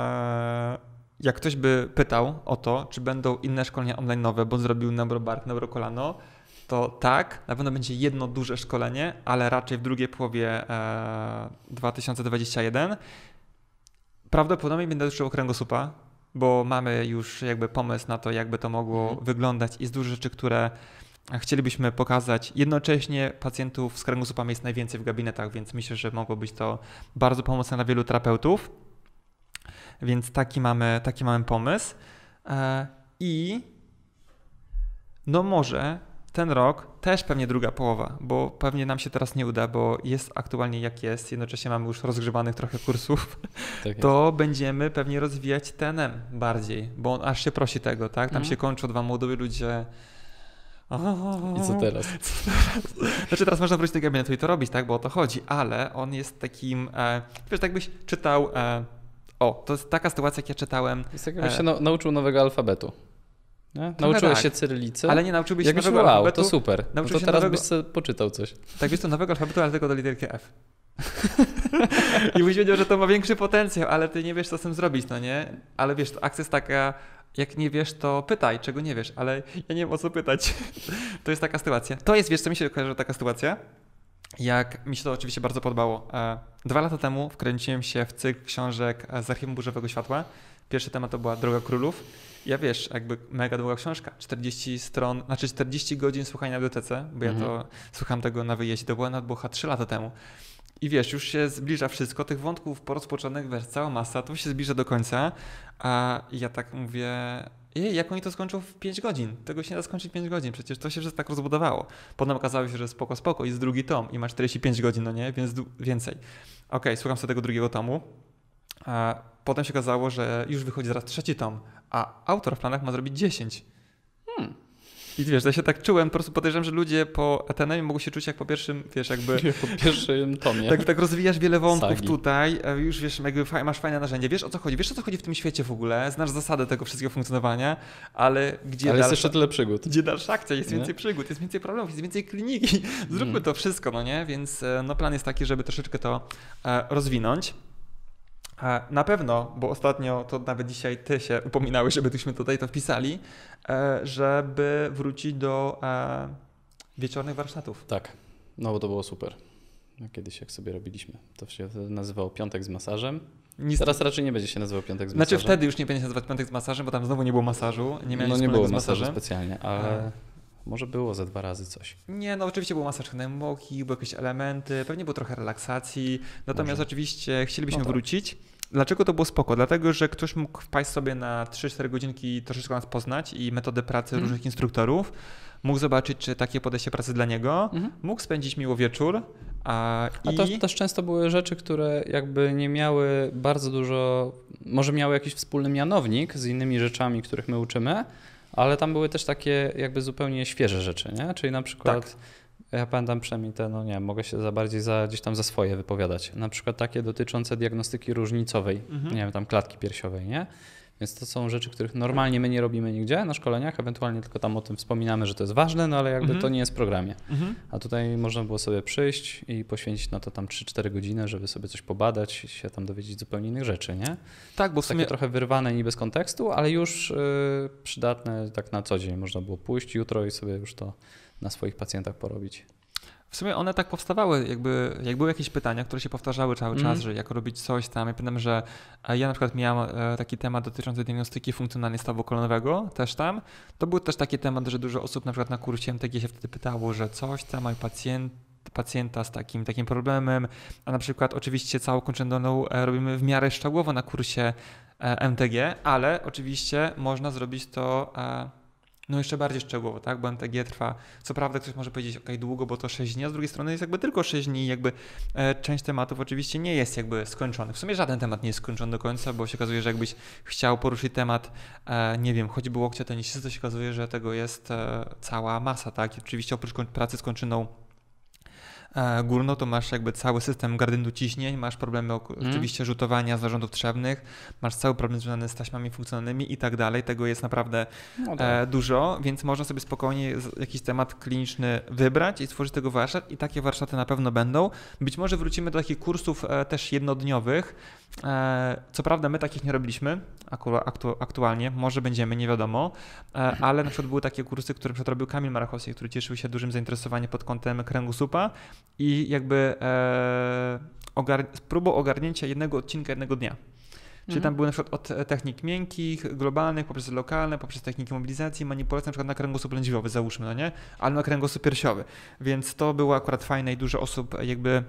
jak ktoś by pytał o to, czy będą inne szkolenia online'owe, bo zrobił Neurobark, Neurokolano, to tak, na pewno będzie jedno duże szkolenie, ale raczej w drugiej połowie dwa tysiące dwudziestego pierwszego. Prawdopodobnie będę dotyczył kręgosłupa, bo mamy już jakby pomysł na to, jakby to mogło mhm. wyglądać i jest dużo rzeczy, które chcielibyśmy pokazać. Jednocześnie pacjentów z kręgosłupami jest najwięcej w gabinetach, więc myślę, że mogło być to bardzo pomocne dla wielu terapeutów. Więc taki mamy, taki mamy pomysł. I no może ten rok też pewnie druga połowa, bo pewnie nam się teraz nie uda, bo jest aktualnie jak jest, jednocześnie mamy już rozgrzewanych trochę kursów, tak to będziemy pewnie rozwijać T N M bardziej, bo on aż się prosi tego, tak? Tam mm. się kończą dwa młodzi ludzie. I co teraz? Co teraz? Znaczy teraz można wrócić do gabinetu i to robić, tak, bo o to chodzi, ale on jest takim, e, wiesz, tak byś czytał, e, o, to jest taka sytuacja, jak ja czytałem. Jest tak, jakbyś e, się na, nauczył nowego alfabetu. Nie? Nauczyłeś tak. się cyrylicy, ale nie nauczyłbyś się nowego wow, alfabetu. To super, no to teraz nowego... byś sobie poczytał coś. Tak, wiesz, to nowego alfabetu, ale tylko do literki F. I byś wiedział, że to ma większy potencjał, ale ty nie wiesz, co z tym zrobić, no nie? Ale wiesz, to akcja jest taka, jak nie wiesz, to pytaj, czego nie wiesz, ale ja nie wiem, o co pytać. To jest taka sytuacja. To jest, wiesz, co mi się kojarzy taka sytuacja, jak mi się to oczywiście bardzo podobało. Dwa lata temu wkręciłem się w cykl książek z Archiwum Burzowego Światła. Pierwszy temat to była Droga Królów. Ja wiesz, jakby mega długa książka, czterdzieści stron, znaczy czterdzieści godzin słuchania na bibliotece, bo mhm. ja to słucham tego na wyjeździe, to była nadbucha trzy lata temu. I wiesz, już się zbliża wszystko, tych wątków porozpoczętych, wiesz, cała masa, to się zbliża do końca, a ja tak mówię, jej, jak oni to skończą w pięć godzin? Tego się nie da skończyć pięć godzin, przecież to się wszystko tak rozbudowało. Potem okazało się, że spoko, spoko, jest drugi tom i ma czterdzieści pięć godzin, no nie, więc więcej. Okej, okay, słucham sobie tego drugiego tomu, a potem się okazało, że już wychodzi zaraz trzeci tom, a autor w planach ma zrobić dziesięć. Hmm. I wiesz, ja się tak czułem, po prostu podejrzewam, że ludzie po T N M mogą się czuć jak po pierwszym, wiesz, jakby... Po pierwszym tomie. Tak, tak rozwijasz wiele wątków Sagi. tutaj, już wiesz, jakby faj, masz fajne narzędzie, wiesz o co chodzi, wiesz o co chodzi w tym świecie w ogóle, znasz zasadę tego wszystkiego funkcjonowania, ale gdzie Ale dalsza, jest jeszcze tyle przygód. Gdzie dalsza akcja, jest nie? więcej przygód, jest więcej problemów, jest więcej kliniki, zróbmy mm. to wszystko, no nie, więc no plan jest taki, żeby troszeczkę to e, rozwinąć. Na pewno, bo ostatnio to nawet dzisiaj ty się upominałeś, żebyśmy tutaj to wpisali, żeby wrócić do wieczornych warsztatów. Tak, no bo to było super. Kiedyś jak sobie robiliśmy, to się nazywało Piątek z masażem. Nic... Teraz raczej nie będzie się nazywał Piątek z masażem. Znaczy wtedy już nie będzie się nazywać Piątek z masażem, bo tam znowu nie było masażu. Nie no nie było masażu specjalnie, ale... A. Może było ze dwa razy coś. Nie, no oczywiście był masaż pneumoki, były jakieś elementy, pewnie było trochę relaksacji, natomiast Może. oczywiście chcielibyśmy no tak. wrócić. Dlaczego to było spoko? Dlatego, że ktoś mógł wpaść sobie na trzy cztery godzinki, troszeczkę nas poznać i metody pracy Mhm. różnych instruktorów, mógł zobaczyć, czy takie podejście pracy dla niego, Mhm. mógł spędzić miło wieczór. A, A i... to też często były rzeczy, które jakby nie miały bardzo dużo, może miały jakiś wspólny mianownik z innymi rzeczami, których my uczymy, ale tam były też takie jakby zupełnie świeże rzeczy, nie? Czyli na przykład, Tak. ja pamiętam przynajmniej te, no nie wiem, mogę się za bardziej za, gdzieś tam za swoje wypowiadać, na przykład takie dotyczące diagnostyki różnicowej, Mhm. nie wiem, tam klatki piersiowej, nie? Więc to są rzeczy, których normalnie my nie robimy nigdzie na szkoleniach, ewentualnie tylko tam o tym wspominamy, że to jest ważne, no ale jakby Mhm. to nie jest w programie. Mhm. A tutaj można było sobie przyjść i poświęcić na to tam trzy cztery godziny, żeby sobie coś pobadać i się tam dowiedzieć zupełnie innych rzeczy, nie? Tak, bo w Takie sumie... trochę wyrwane niby z kontekstu, ale już yy, przydatne tak na co dzień. Można było pójść jutro i sobie już to na swoich pacjentach porobić. W sumie one tak powstawały, jakby jak były jakieś pytania, które się powtarzały cały Mhm. czas, że jak robić coś tam. Ja pamiętam, że e, ja na przykład miałem e, taki temat dotyczący diagnostyki funkcjonalnej stawu kolonowego też tam. To był też taki temat, że dużo osób na przykład na kursie M T G się wtedy pytało, że coś tam ma pacjent, pacjenta z takim takim problemem, a na przykład oczywiście całą kończynę dolną e, robimy w miarę szczegółowo na kursie e, M T G, ale oczywiście można zrobić to e, no jeszcze bardziej szczegółowo, tak? Bo M T G trwa, co prawda ktoś może powiedzieć, ok, długo, bo to sześć dni, a z drugiej strony jest jakby tylko sześć dni i jakby e, część tematów oczywiście nie jest jakby skończony. W sumie żaden temat nie jest skończony do końca, bo się okazuje, że jakbyś chciał poruszyć temat, e, nie wiem, choćby łokcia tenisisty, to się okazuje, że tego jest e, cała masa, tak? I oczywiście oprócz koń- pracy z kończyną e, górną, to masz jakby cały system gardyndu ciśnień, masz problemy ok- Mm. oczywiście rzutowania z narządów trzewnych, masz cały problem związany z taśmami funkcjonalnymi i tak dalej. Tego jest naprawdę No e, dużo, więc można sobie spokojnie z- jakiś temat kliniczny wybrać i stworzyć tego warsztat i takie warsztaty na pewno będą. Być może wrócimy do takich kursów e, też jednodniowych. E, co prawda my takich nie robiliśmy aku, aktu, aktualnie, może będziemy, nie wiadomo, e, ale na przykład były takie kursy, które przerobił Kamil Marachowski, który cieszył się dużym zainteresowaniem pod kątem kręgosłupa i jakby e, ogar- próbą ogarnięcia jednego odcinka jednego dnia. Czyli Mhm. tam były na przykład od e, technik miękkich, globalnych, poprzez lokalne, poprzez techniki mobilizacji, manipulacji, na przykład na kręgosłup lędźwiowy, załóżmy, no nie? Ale na kręgosłup piersiowy. Więc to było akurat fajne i dużo osób jakby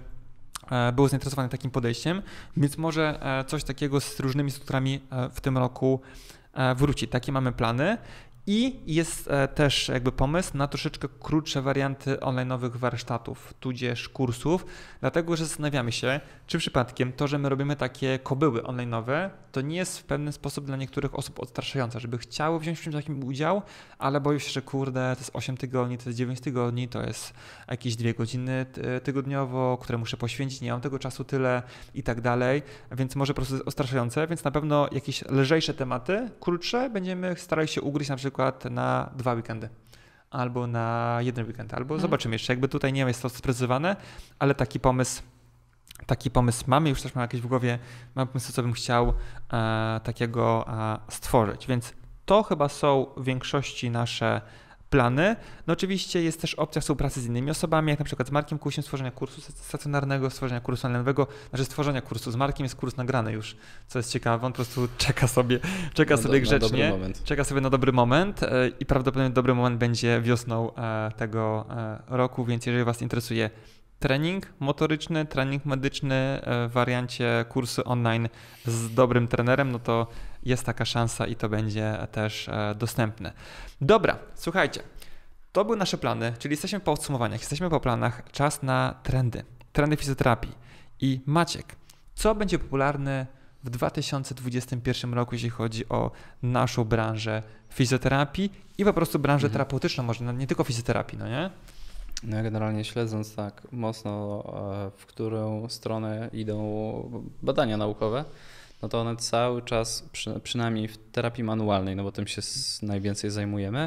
e, było zainteresowane takim podejściem, więc może e, coś takiego z różnymi strukturami e, w tym roku e, wróci. Takie mamy plany. I jest e, też jakby pomysł na troszeczkę krótsze warianty online'owych warsztatów, tudzież kursów, dlatego że zastanawiamy się, czy przypadkiem to, że my robimy takie kobyły online'owe, to nie jest w pewien sposób dla niektórych osób odstraszające, żeby chciały wziąć w czymś takim udział, ale boją się, że kurde, to jest osiem tygodni, to jest dziewięć tygodni, to jest jakieś dwie godziny ty- tygodniowo, które muszę poświęcić, nie mam tego czasu tyle i tak dalej, więc może po prostu jest odstraszające, więc na pewno jakieś lżejsze tematy, krótsze, będziemy starali się ugryźć na przykład na dwa weekendy. Albo na jeden weekend, albo Mhm. zobaczymy jeszcze. Jakby tutaj nie jest to sprecyzowane, ale taki pomysł, taki pomysł mamy, już też mam jakieś w głowie, mam pomysł, co bym chciał e, takiego e, stworzyć. Więc to chyba są w większości nasze plany. No oczywiście jest też opcja współpracy z innymi osobami, jak na przykład z Markiem Kusiem, stworzenia kursu stacjonarnego, stworzenia kursu online'owego, znaczy stworzenia kursu. Z Markiem jest kurs nagrany już, co jest ciekawe, on po prostu czeka sobie, czeka No sobie do- na dobry grzecznie, moment. czeka sobie na dobry moment e, i prawdopodobnie dobry moment będzie wiosną e, tego e, roku, więc jeżeli Was interesuje trening motoryczny, trening medyczny e, w wariancie kursu online z dobrym trenerem, no to jest taka szansa i to będzie też e, dostępne. Dobra, słuchajcie, to były nasze plany, czyli jesteśmy po podsumowaniach, jesteśmy po planach, czas na trendy, trendy fizjoterapii. I Maciek, co będzie popularne w dwa tysiące dwudziestym pierwszym roku, jeśli chodzi o naszą branżę fizjoterapii i po prostu branżę Mhm. terapeutyczną, może no nie tylko fizjoterapii, no nie? No ja generalnie śledząc tak mocno, e, w którą stronę idą badania naukowe, no to one cały czas, przy, przynajmniej w terapii manualnej, no bo tym się s- najwięcej zajmujemy,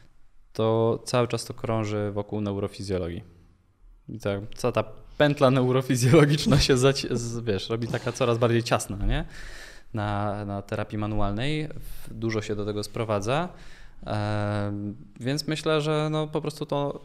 to cały czas to krąży wokół neurofizjologii. I tak, cała ta pętla neurofizjologiczna się, zaci- z- wiesz, robi taka coraz bardziej ciasna, nie? Na, na terapii manualnej. W- Dużo się do tego sprowadza. Em, więc myślę, że no po prostu to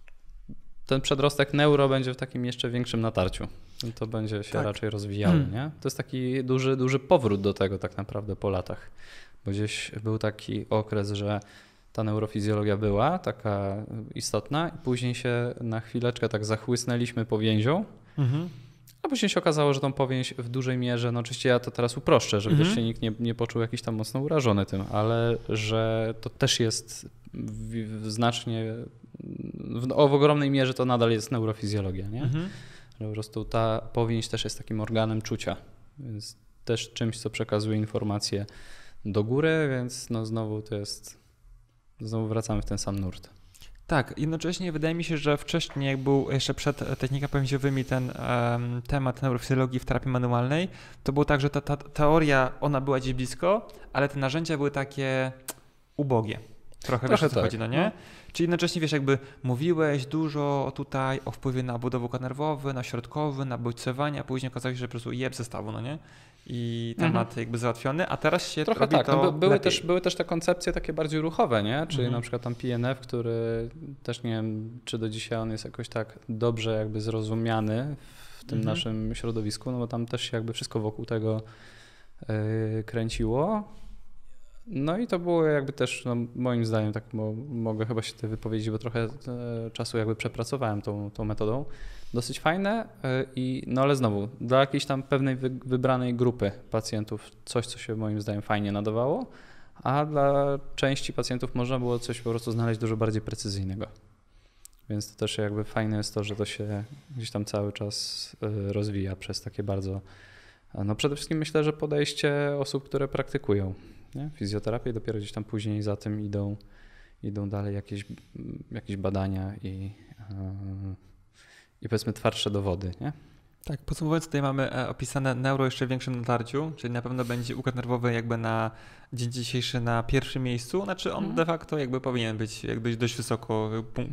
ten przedrostek neuro będzie w takim jeszcze większym natarciu. I to będzie się Tak. raczej rozwijało, nie? To jest taki duży, duży powrót do tego tak naprawdę po latach. Bo gdzieś był taki okres, że ta neurofizjologia była taka istotna i później się na chwileczkę tak zachłysnęliśmy powięzią, Mhm. a A później się okazało, że tą powięź w dużej mierze, no oczywiście ja to teraz uproszczę, żeby Mhm. też się nikt nie, nie poczuł jakiś tam mocno urażony tym, ale że to też jest w, w znacznie, w, w ogromnej mierze to nadal jest neurofizjologia, nie? Mhm. Że po prostu ta powięź też jest takim organem czucia, więc też czymś, co przekazuje informacje do góry, więc no znowu to jest, znowu wracamy w ten sam nurt. Tak, jednocześnie wydaje mi się, że wcześniej, jak był jeszcze przed technikami powięziowymi ten um, temat neurofizjologii w terapii manualnej, to było tak, że ta, ta teoria, ona była gdzieś blisko, ale te narzędzia były takie ubogie. Trochę, Trochę wiesz, o co tak, chodzi, no nie? no. Czyli jednocześnie, wiesz, jakby mówiłeś dużo tutaj o wpływie na budowę układ nerwowy, na środkowy, na bodźcowanie, a później okazało się, że po prostu jeb zestawu, no nie? I temat Mhm. jakby załatwiony, a teraz się Trochę robi tak, to no, by, były, lepiej. też, były też te koncepcje takie bardziej ruchowe, nie? Czyli Mhm. na przykład tam P N F, który też nie wiem, czy do dzisiaj on jest jakoś tak dobrze jakby zrozumiany w tym Mhm. naszym środowisku, no bo tam też się jakby wszystko wokół tego yy, kręciło. No i to było jakby też, no, moim zdaniem, tak mo, mogę chyba się tutaj wypowiedzieć, bo trochę e, czasu jakby przepracowałem tą, tą metodą. Dosyć fajne e, i no ale znowu, dla jakiejś tam pewnej wy, wybranej grupy pacjentów coś, co się moim zdaniem fajnie nadawało, a dla części pacjentów można było coś po prostu znaleźć dużo bardziej precyzyjnego. Więc to też jakby fajne jest to, że to się gdzieś tam cały czas e, rozwija przez takie bardzo, no przede wszystkim myślę, że podejście osób, które praktykują. Nie? Fizjoterapię, dopiero gdzieś tam później za tym idą, idą dalej jakieś, jakieś badania i, yy, i powiedzmy twardsze dowody. Nie? Tak, podsumowując, tutaj mamy e, opisane neuro jeszcze w większym natarciu, czyli na pewno będzie układ nerwowy jakby na dzień dzisiejszy na pierwszym miejscu, znaczy on Mhm. de facto jakby powinien być jakby dość wysoko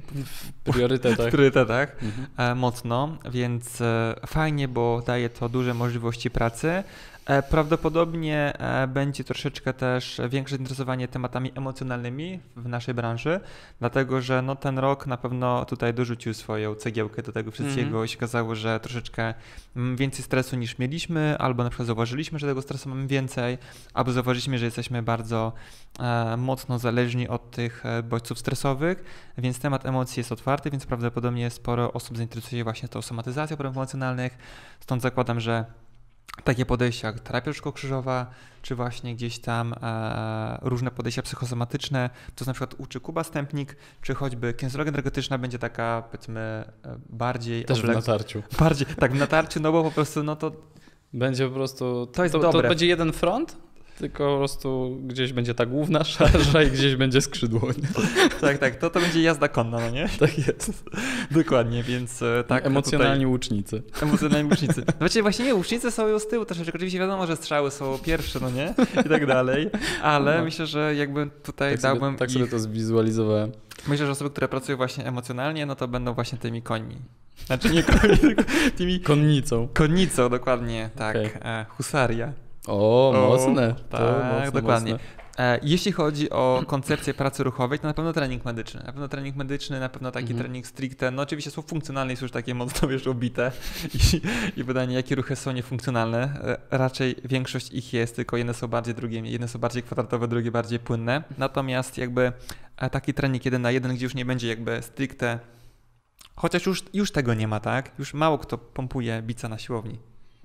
W priorytetach. w priorytetach Mhm. e, mocno, więc e, fajnie, bo daje to duże możliwości pracy. E, Prawdopodobnie e, będzie troszeczkę też większe zainteresowanie tematami emocjonalnymi w naszej branży, dlatego że no, ten rok na pewno tutaj dorzucił swoją cegiełkę do tego wszystkiego Mhm. i się okazało, że troszeczkę mm, więcej stresu niż mieliśmy, albo na przykład zauważyliśmy, że tego stresu mamy więcej, albo zauważyliśmy, że jesteśmy bardzo e, mocno zależni od tych e, bodźców stresowych, więc temat emocji jest otwarty, więc prawdopodobnie sporo osób zainteresuje się właśnie tą somatyzacją problemów emocjonalnych, stąd zakładam, że takie podejścia jak terapia szkokrzyżowa, czy właśnie gdzieś tam e, różne podejścia psychosomatyczne, to na przykład uczy Kuba Stępnik, czy choćby kinezjologia energetyczna będzie taka, powiedzmy, e, bardziej... Też w obleg- natarciu. Bardziej, tak, w natarciu, no bo po prostu, no to Będzie po prostu, To jest to, dobre. to będzie jeden front, tylko po prostu gdzieś będzie ta główna szarża i gdzieś będzie skrzydło. Nie? tak, tak, to, to będzie jazda konna, no nie? Tak jest. Dokładnie, więc e, tak. Emocjonalni łucznicy. Tutaj, emocjonalni łucznicy. Znaczy właśnie nie, łucznicy są ją z tyłu troszeczkę. Oczywiście wiadomo, że strzały są pierwsze, no nie? I tak dalej, ale No. myślę, że jakby tutaj Tak dałbym sobie, tak ich... sobie to zwizualizowałem. Myślę, że osoby, które pracują właśnie emocjonalnie, no to będą właśnie tymi końmi. Znaczy nie końmi, tylko tymi Konnicą. konnicą, dokładnie, tak. Okej. E, husaria. O, O, mocne. To tak, mocne, dokładnie. Mocne. E, Jeśli chodzi o koncepcję pracy ruchowej, to na pewno trening medyczny. Na pewno trening medyczny, na pewno taki Mhm. trening stricte. No oczywiście słowo funkcjonalne jest już takie mocno wiesz, obite i, i pytanie, jakie ruchy są niefunkcjonalne. E, Raczej większość ich jest, tylko jedne są bardziej, drugie, jedne są bardziej kwadratowe, drugie bardziej płynne. Natomiast jakby e, taki trening jeden na jeden, gdzie już nie będzie jakby stricte, chociaż już, już tego nie ma, tak? Już mało kto pompuje bica na siłowni.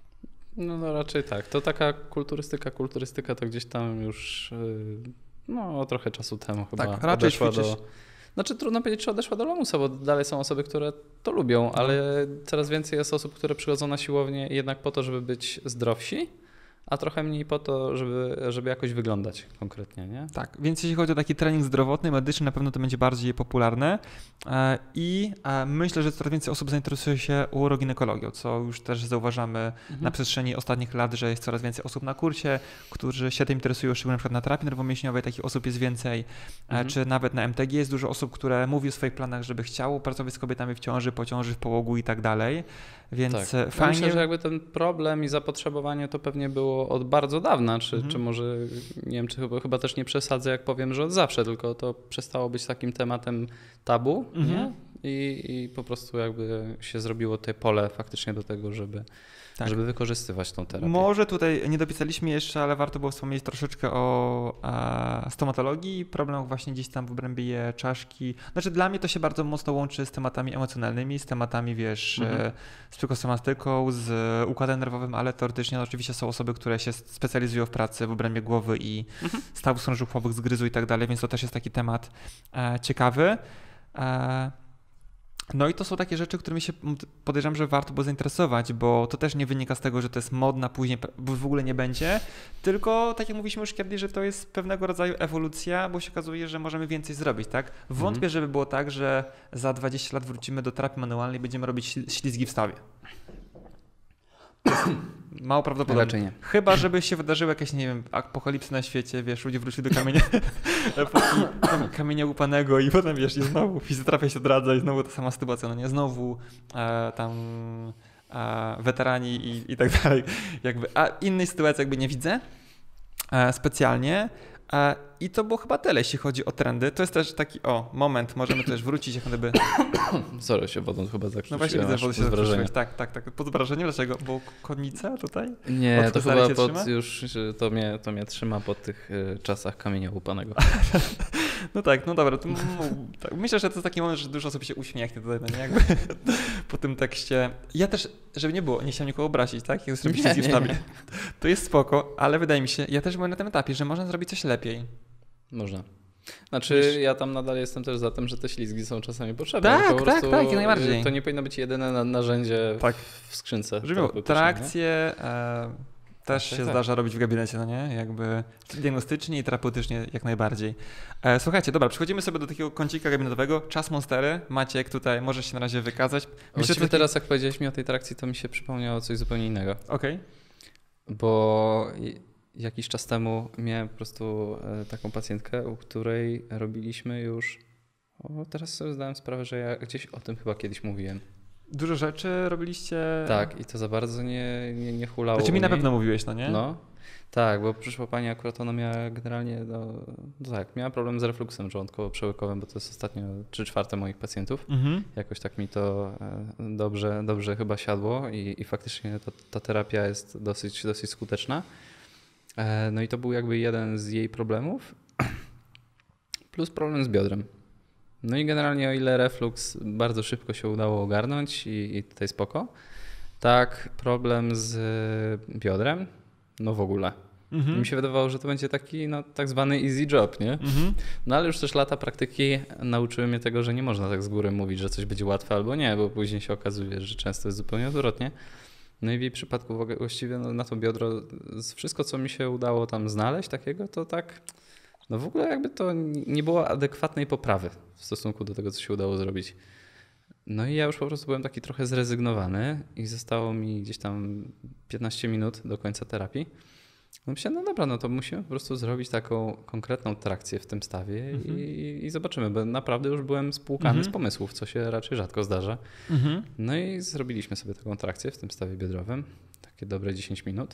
No, no raczej tak. To taka kulturystyka, kulturystyka to gdzieś tam już yy, no trochę czasu temu chyba Tak, raczej odeszła ćwiczysz. do... Znaczy trudno powiedzieć, czy odeszła do lamusa, bo dalej są osoby, które to lubią, ale coraz więcej jest osób, które przychodzą na siłownię jednak po to, żeby być zdrowsi, a trochę mniej po to, żeby, żeby jakoś wyglądać konkretnie, nie? Tak, więc jeśli chodzi o taki trening zdrowotny, medyczny, na pewno to będzie bardziej popularne e, i e, myślę, że coraz więcej osób zainteresuje się uroginekologią, co już też zauważamy Mhm. na przestrzeni ostatnich lat, że jest coraz więcej osób na kursie, którzy się tym interesują, szczególnie na przykład na terapii nerwomięśniowej, takich osób jest więcej, e, Mhm. czy nawet na M T G jest dużo osób, które mówi o swoich planach, żeby chciało pracować z kobietami w ciąży, po ciąży, w połogu i tak dalej, więc Tak. e, Ja fajnie. myślę, że jakby ten problem i zapotrzebowanie to pewnie było od bardzo dawna, czy, Mhm. czy może, nie wiem, czy chyba, chyba też nie przesadzę, jak powiem, że od zawsze, tylko to przestało być takim tematem tabu, Mhm. nie? i, i po prostu jakby się zrobiło te pole faktycznie do tego, żeby, tak. żeby wykorzystywać tą terapię. Może tutaj nie dopisaliśmy jeszcze, ale warto było wspomnieć troszeczkę o a, stomatologii, problemach właśnie gdzieś tam w obrębie czaszki. Znaczy dla mnie to się bardzo mocno łączy z tematami emocjonalnymi, z tematami, wiesz, mhm. z psychosomatyką, z układem nerwowym, ale teoretycznie no, oczywiście są osoby, które się specjalizują w pracy w obrębie głowy i mhm. stawów sążuchwowych, zgryzu i tak dalej, więc to też jest taki temat e, ciekawy. E, No i to są takie rzeczy, którymi się podejrzewam, że warto było zainteresować, bo to też nie wynika z tego, że to jest modna, później w ogóle nie będzie, tylko tak jak mówiliśmy już kiedyś, że to jest pewnego rodzaju ewolucja, bo się okazuje, że możemy więcej zrobić, tak? Wątpię, mhm. żeby było tak, że za dwadzieścia lat wrócimy do terapii manualnej i będziemy robić ślizgi w stawie. Mało prawdopodobne. Raczej nie. Chyba, żeby się wydarzyły jakieś, nie wiem, apokalipsy na świecie, wiesz, ludzie wrócili do kamienia, kamienia łupanego i potem, wiesz, i znowu fizjoterapia się odradza i znowu ta sama sytuacja, no nie, znowu e, tam e, weterani i, i tak dalej, jakby, a innej sytuacji jakby nie widzę e, specjalnie. I to było chyba tyle, jeśli chodzi o trendy. To jest też taki, o, moment, możemy też wrócić, jak gdyby... Sorry, się wodą chyba zakrztusiłem. No właśnie widzę, wodą się zakrztusiłeś. Tak, tak, tak. Pod wrażeniem, dlaczego? Bo konnica tutaj? Nie, pod to chyba pod już, to mnie, to mnie trzyma po tych czasach kamienia łupanego. No tak, no dobra. To, tak. Myślę, że to jest taki moment, że dużo osób się uśmiechnie tutaj, no nie, jakby po tym tekście. Ja też, żeby nie było, nie chciałem nikogo obrazić, tak? Jak zrobić się z giftami. To jest spoko, ale wydaje mi się, ja też byłem na tym etapie, że można zrobić coś lepiej. Można. Znaczy Wiesz, ja tam nadal jestem też za tym, że te ślizgi są czasami potrzebne. Tak, po tak, tak, jak najbardziej. To nie powinno być jedyne narzędzie tak. w skrzynce. Trakcje e, też tak, się tak. zdarza robić w gabinecie, no nie? Jakby diagnostycznie i terapeutycznie jak najbardziej. E, słuchajcie, dobra, przechodzimy sobie do takiego kącika gabinetowego. Czas Monstery. Maciek tutaj możesz się na razie wykazać. Myślę, że taki... teraz jak powiedziałeś mi o tej trakcji, to mi się przypomniało coś zupełnie innego. Okej. Okay. Bo... Jakiś czas temu miałem po prostu taką pacjentkę, u której robiliśmy już, o, teraz sobie zdałem sprawę, że ja gdzieś o tym chyba kiedyś mówiłem. Dużo rzeczy robiliście? Tak, i to za bardzo nie, nie, nie hulało. To ci mi na pewno mówiłeś, no nie? No, tak, bo przyszła pani akurat, ona miała generalnie, no, no tak, miała problem z refluksem żołądkowo-przełykowym, bo to jest ostatnio trzy czwarte moich pacjentów. Mhm. Jakoś tak mi to dobrze, dobrze chyba siadło i, i faktycznie to, ta terapia jest dosyć, dosyć skuteczna. No i to był jakby jeden z jej problemów, plus problem z biodrem. No i generalnie o ile refluks bardzo szybko się udało ogarnąć i, i tutaj spoko, tak problem z biodrem, no w ogóle. Mhm. Mi się wydawało, że to będzie taki no, tak zwany easy job, nie? Mhm. No ale już też lata praktyki nauczyły mnie tego, że nie można tak z góry mówić, że coś będzie łatwe albo nie, bo później się okazuje, że często jest zupełnie odwrotnie. No i w jej przypadku właściwie no, na to biodro wszystko, co mi się udało tam znaleźć takiego, to tak, no w ogóle jakby to nie było adekwatnej poprawy w stosunku do tego, co się udało zrobić. No i ja już po prostu byłem taki trochę zrezygnowany i zostało mi gdzieś tam piętnaście minut do końca terapii. No myślałem, no dobra, no to musimy po prostu zrobić taką konkretną trakcję w tym stawie mhm. i, i zobaczymy, bo naprawdę już byłem spłukany mhm. z pomysłów, co się raczej rzadko zdarza. Mhm. No i zrobiliśmy sobie taką trakcję w tym stawie biodrowym, takie dobre dziesięć minut.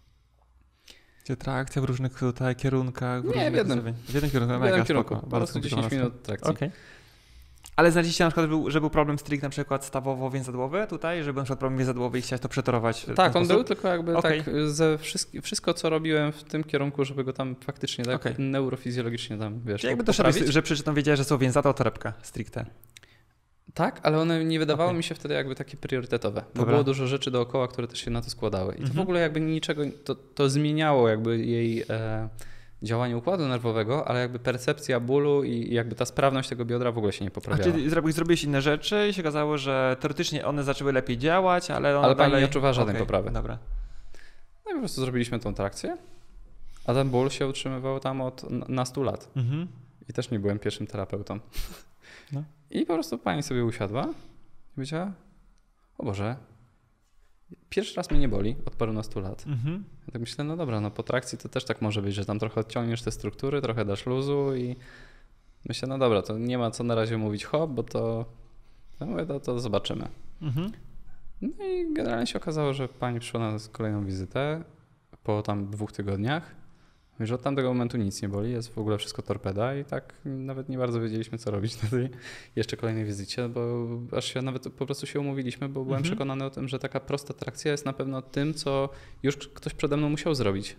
Gdzie trakcja w różnych tutaj kierunkach? W Nie, w jednym. W jednym kierunku, w jednym kierunku. Po prostu dziesięć minut trakcji. Okay. Ale znaleźliście na przykład, że był problem stricte na przykład stawowo-więzadłowy tutaj, że był na przykład problem więzadłowy i chciałeś to przetorować? Tak, on był, tylko jakby okay. tak ze wszystko, wszystko, co robiłem w tym kierunku, żeby go tam faktycznie tak okay. neurofizjologicznie tam, wiesz, Czyli jakby to, że, że przeczytam wiedziałeś, że są więzadła, torebka stricte. Tak, ale one nie wydawały okay. mi się wtedy jakby takie priorytetowe, bo Dobra. było dużo rzeczy dookoła, które też się na to składały. I to mhm. w ogóle jakby niczego, to, to zmieniało jakby jej... E, działanie układu nerwowego, ale jakby percepcja bólu i jakby ta sprawność tego biodra w ogóle się nie poprawiała. A czyli zrobiłeś, zrobiłeś inne rzeczy i się okazało, że teoretycznie one zaczęły lepiej działać, ale one Ale pani dalej... nie odczuwała żadnej okay, poprawy. Dobra. No i po prostu zrobiliśmy tą trakcję, a ten ból się utrzymywał tam od nastu lat. Mhm. I też nie byłem pierwszym terapeutą. No. I po prostu pani sobie usiadła i powiedziała, o Boże, pierwszy raz mnie nie boli od parunastu lat. Mhm. Ja tak myślę, no dobra, no po trakcji to też tak może być, że tam trochę odciągniesz te struktury, trochę dasz luzu i myślę, no dobra, to nie ma co na razie mówić hop, bo to, no mówię, to, to zobaczymy. Mhm. No i generalnie się okazało, że pani przyszła na kolejną wizytę po tam dwóch tygodniach. Że od tamtego momentu nic nie boli, jest w ogóle wszystko torpeda i tak nawet nie bardzo wiedzieliśmy, co robić na tej jeszcze kolejnej wizycie, bo aż się nawet po prostu się umówiliśmy, bo byłem Mhm. przekonany o tym, że taka prosta trakcja jest na pewno tym, co już ktoś przede mną musiał zrobić,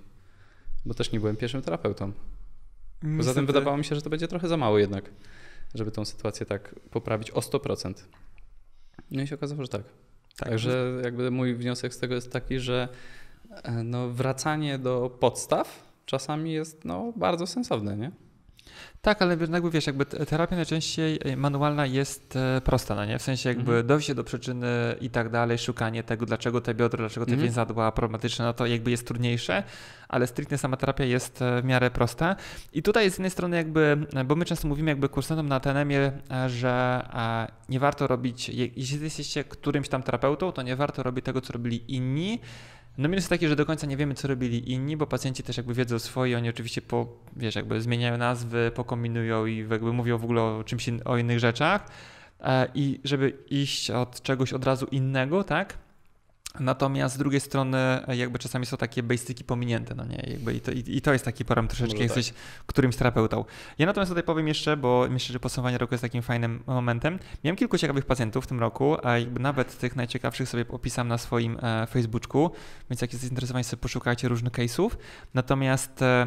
bo też nie byłem pierwszym terapeutą. Poza Niestety. tym wydawało mi się, że to będzie trochę za mało jednak, żeby tą sytuację tak poprawić o sto procent. No i się okazało, że tak. Tak. Także jakby mój wniosek z tego jest taki, że no, wracanie do podstaw czasami jest no, bardzo sensowne, nie? Tak, ale jakby wiesz, jakby terapia najczęściej manualna jest e, prosta, no nie? W sensie jakby Mhm. dojście do przyczyny i tak dalej, szukanie tego, dlaczego te biodro, dlaczego te Mhm. więzadła problematyczne, no to jakby jest trudniejsze, ale stricte sama terapia jest e, w miarę prosta. I tutaj z jednej strony jakby, bo my często mówimy jakby kursantom na T N M-ie, e, że e, nie warto robić, je- jeśli jesteście którymś tam terapeutą, to nie warto robić tego, co robili inni. No minus jest taki, że do końca nie wiemy, co robili inni, bo pacjenci też jakby wiedzą swoje, oni oczywiście po, wiesz, jakby zmieniają nazwy, pokombinują i jakby mówią w ogóle o czymś, in, o innych rzeczach e, i żeby iść od czegoś od razu innego, tak? Natomiast z drugiej strony jakby czasami są takie basicy pominięte, no nie, jakby i to, i, i to jest taki problem troszeczkę, jak tak. jesteś którymś terapeutą. Ja natomiast tutaj powiem jeszcze, bo myślę, że podsumowanie roku jest takim fajnym momentem. Miałem kilku ciekawych pacjentów w tym roku, a jakby nawet tych najciekawszych sobie opisałem na swoim e, Facebooku, więc jak jesteście zainteresowani, sobie poszukajcie różnych case'ów. Natomiast e,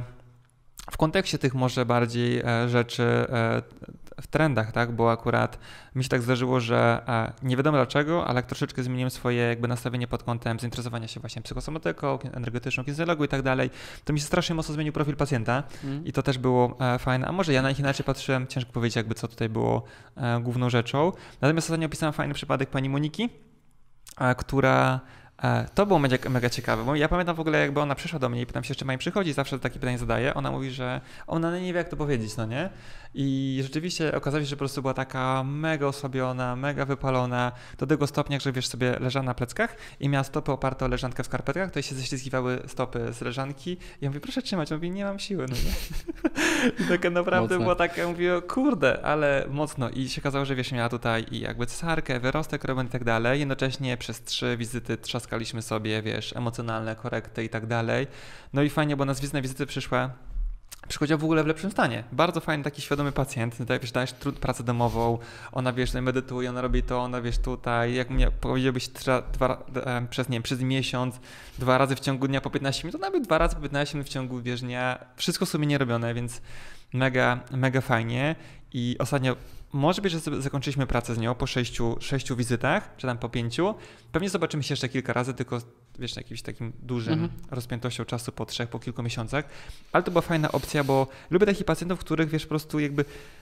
w kontekście tych może bardziej e, rzeczy e, w trendach, tak, bo akurat mi się tak zdarzyło, że e, nie wiadomo dlaczego, ale jak troszeczkę zmieniłem swoje jakby nastawienie pod kątem zainteresowania się właśnie psychosomatyką, energetyczną kinezjologią i tak dalej, to mi się strasznie mocno zmienił profil pacjenta Mhm. i to też było e, fajne. A może ja na nich inaczej patrzyłem, ciężko powiedzieć jakby co tutaj było e, główną rzeczą. Natomiast ostatnio opisałem fajny przypadek pani Moniki, e, która E, To było mega, mega ciekawe, bo ja pamiętam w ogóle, jakby ona przyszła do mnie i pytam się, czy ma jej przychodzić, zawsze takie pytanie zadaje. Ona mówi, że ona nie wie, jak to powiedzieć, no nie? I rzeczywiście okazało się, że po prostu była taka mega osłabiona, mega wypalona, do tego stopnia, że wiesz, sobie leżała na pleckach i miała stopy oparte o leżankę w skarpetkach, to jej się ześlizgiwały stopy z leżanki i ja mówię, proszę trzymać, on mówi, nie mam siły, no nie? I taka naprawdę Mocne. była taka, ja mówię, kurde, ale mocno i się okazało, że wiesz, miała tutaj i jakby cesarkę, wyrostek robiony i tak dalej, jednocześnie przez trzy wizyty trzaskaliśmy sobie, wiesz, emocjonalne korekty i tak dalej. No i fajnie, bo na wizytę wizyty przyszła przychodziła w ogóle w lepszym stanie. Bardzo fajny, taki świadomy pacjent. Tutaj, wiesz, dajesz trud, pracę domową, ona, wiesz, medytuje, ona robi to, ona, wiesz, tutaj, jak mnie powiedziałbyś trza, dwa, e, przez, nie wiem, przez miesiąc, dwa razy w ciągu dnia po piętnaście minut, to nawet dwa razy po piętnaście minut w ciągu, wiesz, dnia. Wszystko w sumie nie robione, więc mega, mega fajnie. I ostatnio może być, że sobie zakończyliśmy pracę z nią po sześciu, sześciu wizytach, czy tam po pięciu. Pewnie zobaczymy się jeszcze kilka razy, tylko wiesz, na jakimś takim dużym Mhm. rozpiętością czasu po trzech, po kilku miesiącach. Ale to była fajna opcja, bo lubię takich pacjentów, których wiesz, po prostu jakby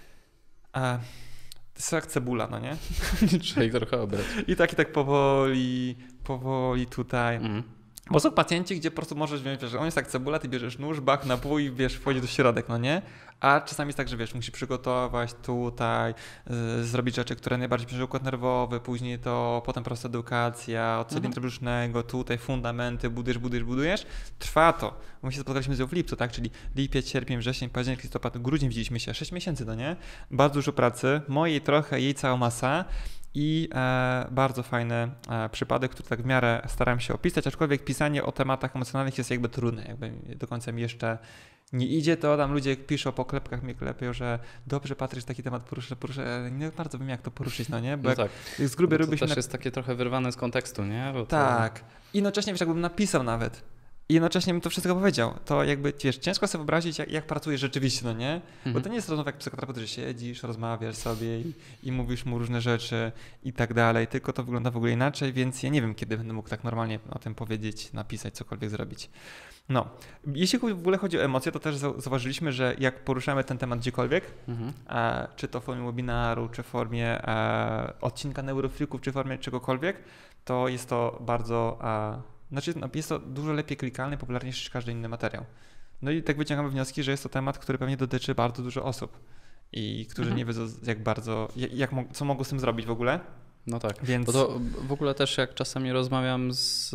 a, to jest jak cebula, no nie? Trzeba ich trochę obrać. I tak i tak powoli, powoli tutaj. Mhm. Bo są pacjenci, gdzie po prostu możesz, wiesz, że on jest jak cebula, ty bierzesz nóż, bach na pół i wiesz, wchodzi do środek, no nie? A czasami jest tak, że wiesz, musisz przygotować tutaj, yy, zrobić rzeczy, które najbardziej przez układ nerwowy, później to, potem prosta edukacja, od Mhm. brzusznego, tutaj fundamenty, budujesz, budujesz, budujesz. Trwa to. My się spotkaliśmy z nią w lipcu, tak? Czyli lipiec, sierpień, wrzesień, październik, listopad, grudzień widzieliśmy się, sześć miesięcy, no nie? Bardzo dużo pracy, mojej trochę, jej cała masa. I e, bardzo fajny e, przypadek, który tak w miarę starałem się opisać, aczkolwiek pisanie o tematach emocjonalnych jest jakby trudne, jakby do końca mi jeszcze nie idzie, to tam ludzie piszą po klepkach, mnie klepią, że dobrze Patryk, że taki temat poruszę, poruszę, ale nie bardzo wiem jak to poruszyć, no nie? Bo No jak, tak. jak z grubej Bo to ruby się... też Na... jest takie trochę wyrwane z kontekstu, nie? Bo to... Tak. I jednocześnie wiesz, jakbym napisał nawet. I jednocześnie bym to wszystko powiedział. To jakby, wiesz, ciężko sobie wyobrazić, jak, jak pracujesz rzeczywiście, no nie? Mhm. Bo to nie jest rozmowa jak psychoterapeuta, że siedzisz, rozmawiasz sobie i, i mówisz mu różne rzeczy i tak dalej, tylko to wygląda w ogóle inaczej, więc ja nie wiem, kiedy będę mógł tak normalnie o tym powiedzieć, napisać, cokolwiek zrobić. No, jeśli w ogóle chodzi o emocje, to też zau- zauważyliśmy, że jak poruszamy ten temat gdziekolwiek, Mhm. e, czy to w formie webinaru, czy w formie e, odcinka neurofreaków, czy w formie czegokolwiek, to jest to bardzo... E, Znaczy, no, jest to dużo lepiej klikalny, popularniejszy niż każdy inny materiał. No i tak wyciągamy wnioski, że jest to temat, który pewnie dotyczy bardzo dużo osób i którzy Mhm. nie wiedzą jak bardzo, jak, jak, mo- co mogą z tym zrobić w ogóle. No tak, Więc bo to w ogóle też jak czasami rozmawiam z,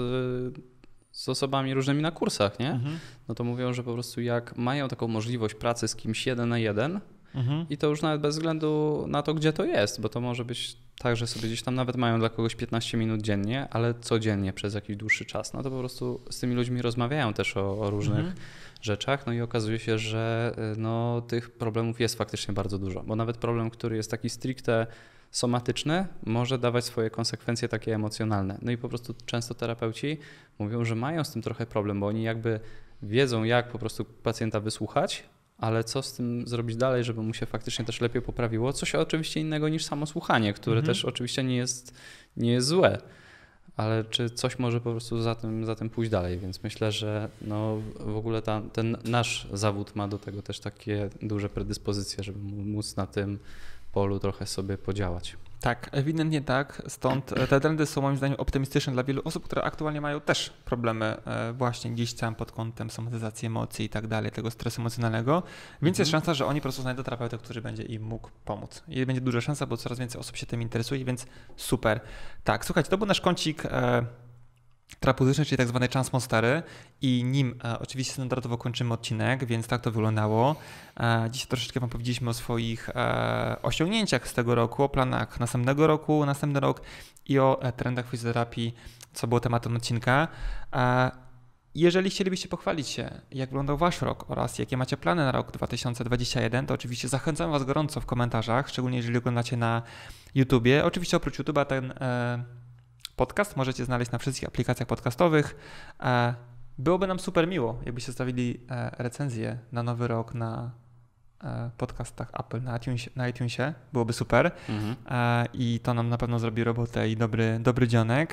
z osobami różnymi na kursach, nie? Mhm. No to mówią, że po prostu jak mają taką możliwość pracy z kimś jeden na jeden Mhm. i to już nawet bez względu na to, gdzie to jest, bo to może być tak, że sobie gdzieś tam nawet mają dla kogoś piętnaście minut dziennie, ale codziennie przez jakiś dłuższy czas, no to po prostu z tymi ludźmi rozmawiają też o, o różnych mhm. rzeczach, no i okazuje się, że no, tych problemów jest faktycznie bardzo dużo, bo nawet problem, który jest taki stricte somatyczny, może dawać swoje konsekwencje takie emocjonalne. No i po prostu często terapeuci mówią, że mają z tym trochę problem, bo oni jakby wiedzą, jak po prostu pacjenta wysłuchać, ale co z tym zrobić dalej, żeby mu się faktycznie też lepiej poprawiło, coś oczywiście innego niż samo słuchanie, które mhm. też oczywiście nie jest, nie jest złe, ale czy coś może po prostu za tym, za tym pójść dalej, więc myślę, że no w ogóle ta, ten nasz zawód ma do tego też takie duże predyspozycje, żeby móc na tym polu trochę sobie podziałać. Tak, ewidentnie tak, stąd te trendy są moim zdaniem optymistyczne dla wielu osób, które aktualnie mają też problemy właśnie gdzieś tam pod kątem somatyzacji emocji i tak dalej, tego stresu emocjonalnego, więc mhm. jest szansa, że oni po prostu znajdą terapeutę, który będzie im mógł pomóc. I będzie duża szansa, bo coraz więcej osób się tym interesuje, więc super. Tak, słuchajcie, to był nasz kącik e, terapeutyczny, czyli tak zwany czas monstery i nim e, oczywiście standardowo kończymy odcinek, więc tak to wyglądało. E, dzisiaj troszeczkę wam powiedzieliśmy o swoich e, osiągnięciach z tego roku, o planach następnego roku, następny rok i o e, trendach fizjoterapii, co było tematem odcinka. E, jeżeli chcielibyście pochwalić się, jak wyglądał wasz rok oraz jakie macie plany na rok dwa tysiące dwudziesty pierwszy, to oczywiście zachęcam was gorąco w komentarzach, szczególnie jeżeli oglądacie na YouTubie. Oczywiście oprócz YouTube'a ten e, podcast możecie znaleźć na wszystkich aplikacjach podcastowych. Byłoby nam super miło, jakbyście zostawili recenzję na nowy rok na podcastach Apple, na iTunesie. Na iTunesie. Byłoby super. Mhm. I to nam na pewno zrobi robotę i dobry, dobry dzionek.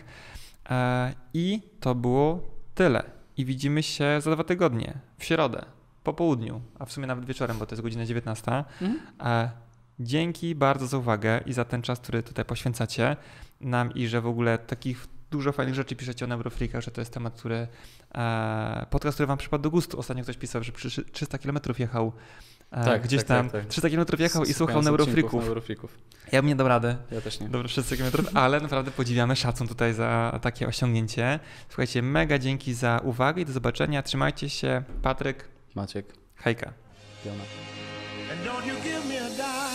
I to było tyle. I widzimy się za dwa tygodnie, w środę, po południu, a w sumie nawet wieczorem, bo to jest godzina dziewiętnasta. Mhm. Dzięki bardzo za uwagę i za ten czas, który tutaj poświęcacie nam i że w ogóle takich dużo fajnych rzeczy piszecie o Neurofreakach, że to jest temat, który e, podcast, który wam przypadł do gustu. Ostatnio ktoś pisał, że przy trzysta kilometrów jechał e, tak, gdzieś tak, tam, tak, tak. trzysta kilometrów jechał i słuchał Neurofreaków. Ja bym nie dał rady. Ja też nie. Dobra, trzysta kilometrów, ale naprawdę podziwiamy, szacun tutaj za takie osiągnięcie. Słuchajcie, mega dzięki za uwagę i do zobaczenia. Trzymajcie się. Patryk. Maciek. Hejka. Piona. And don't you give me a dime.